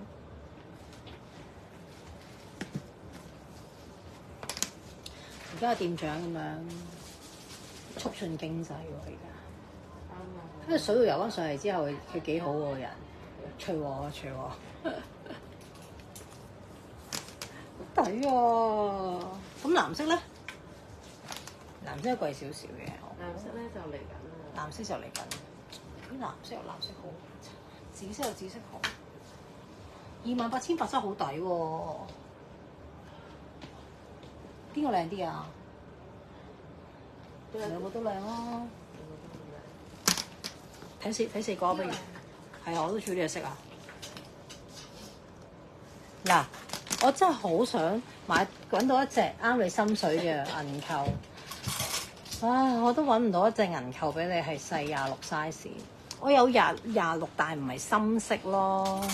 而家個店長咁樣促進經濟喎，而家。 啱啊！ 因為水道游翻上嚟之後，佢幾好喎個人，隨和啊隨和。好抵啊！咁藍色咧？藍色貴少少嘅。 藍色咧就嚟緊啦。 藍色就嚟緊。啲藍色有藍色好，紫色有紫色好。二萬八千八真係好抵喎！邊個靚啲啊？兩個都靚咯。睇四睇四個不如。係啊，我都中意呢個色啊。嗱，我真係好想買揾到一隻啱你心水嘅銀扣。唉，我都揾唔到一隻銀扣俾你係細廿六 size， 我有廿廿六，但係唔係深色咯。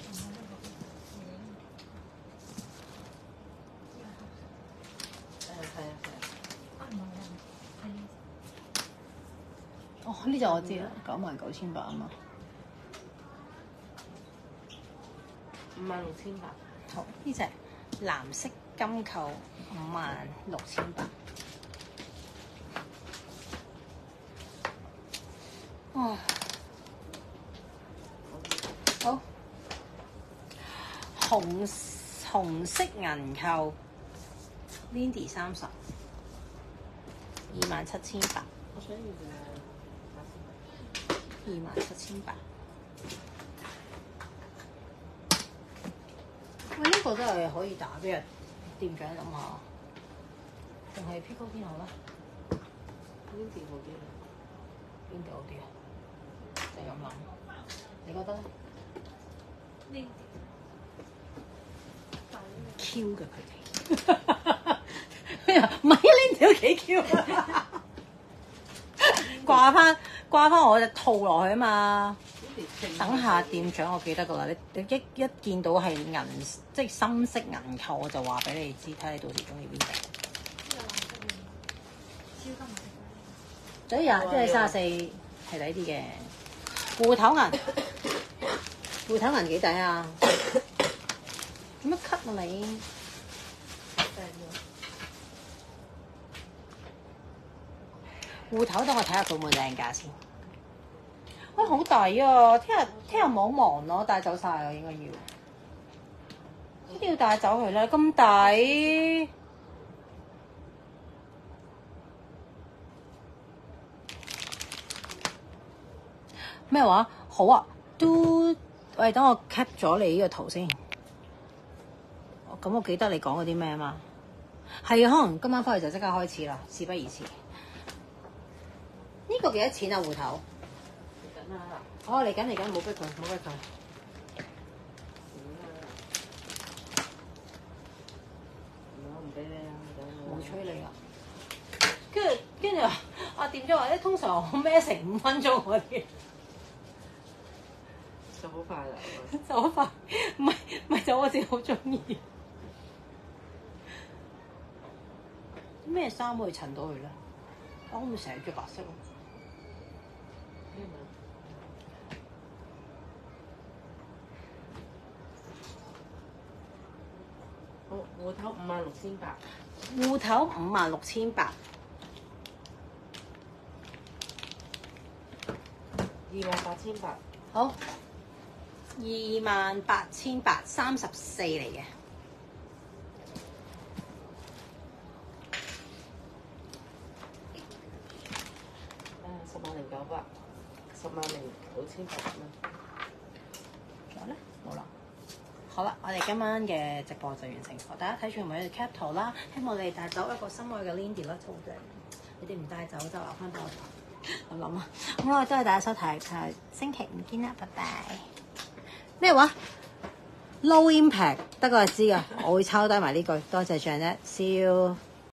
哦，呢隻我知啦，九萬九千八啊嘛。 五萬六千八。 好，呢隻藍色金扣五萬六千八。哦，好，紅紅色銀扣 Lindy 三十，二萬七千八。 我想要二萬七千八。喂，呢、個真係可以打俾人店長諗下，定係 Pico 邊好咧？ 邊條好啲咧？ 邊條好啲啊？就係咁諗，你覺得咧？ 呢 ？Q 嘅佢哋咩啊？唔係啊，呢條幾 Q 啊！掛翻掛翻我隻套落去啊嘛！等下店長，我記得噶啦。你你一一見到係銀，即係深色銀扣，我就話俾你知，睇你到時中意邊隻。所以廿即係三十四係抵啲嘅。芋頭銀，芋頭銀幾抵啊？做乜咳啊你？芋頭等我睇下佢會唔會靚價先。喂、哎，好抵啊！聽日聽日冇忙咯，帶走晒啊，應該要。一定要帶走佢啦，咁抵。咩話？好啊，都喂，等我 cap 咗你呢個圖先。咁我記得你講嗰啲咩啊嘛？係啊，可能今晚翻去就即刻開始啦，事不宜遲。呢、個幾多錢啊？芋頭？ 緊啊！ 哦，嚟緊嚟緊，冇逼佢，冇逼佢。 我唔俾你啊！ 冇催你啊！跟住跟住話，阿店長話咧，通常我孭成五分鐘嗰啲， 就好快啦。 就好快，唔係唔係就我自己好中意。咩衫會襯到佢咧？我可唔可以成日着白色咯？ 好，芋頭五萬六千八。 芋頭五萬六千八， 二萬八千八。 好，二萬八千八，三十四嚟嘅。 誒，十萬零九百，十萬零九千八百蚊。 仲有咧？冇啦。好啦，我哋今晚嘅直播就完成咗，大家睇住我哋嘅 cap 圖啦。希望你哋帶走一個心愛嘅 Lindy 啦，好正。你哋唔帶走就留翻俾我睇。我諗啊，好啦，多謝大家收睇，係星期五見啦，拜拜。咩話 ？Low impact 得個就知噶，我會抄低埋呢句。多謝 Janet，see you。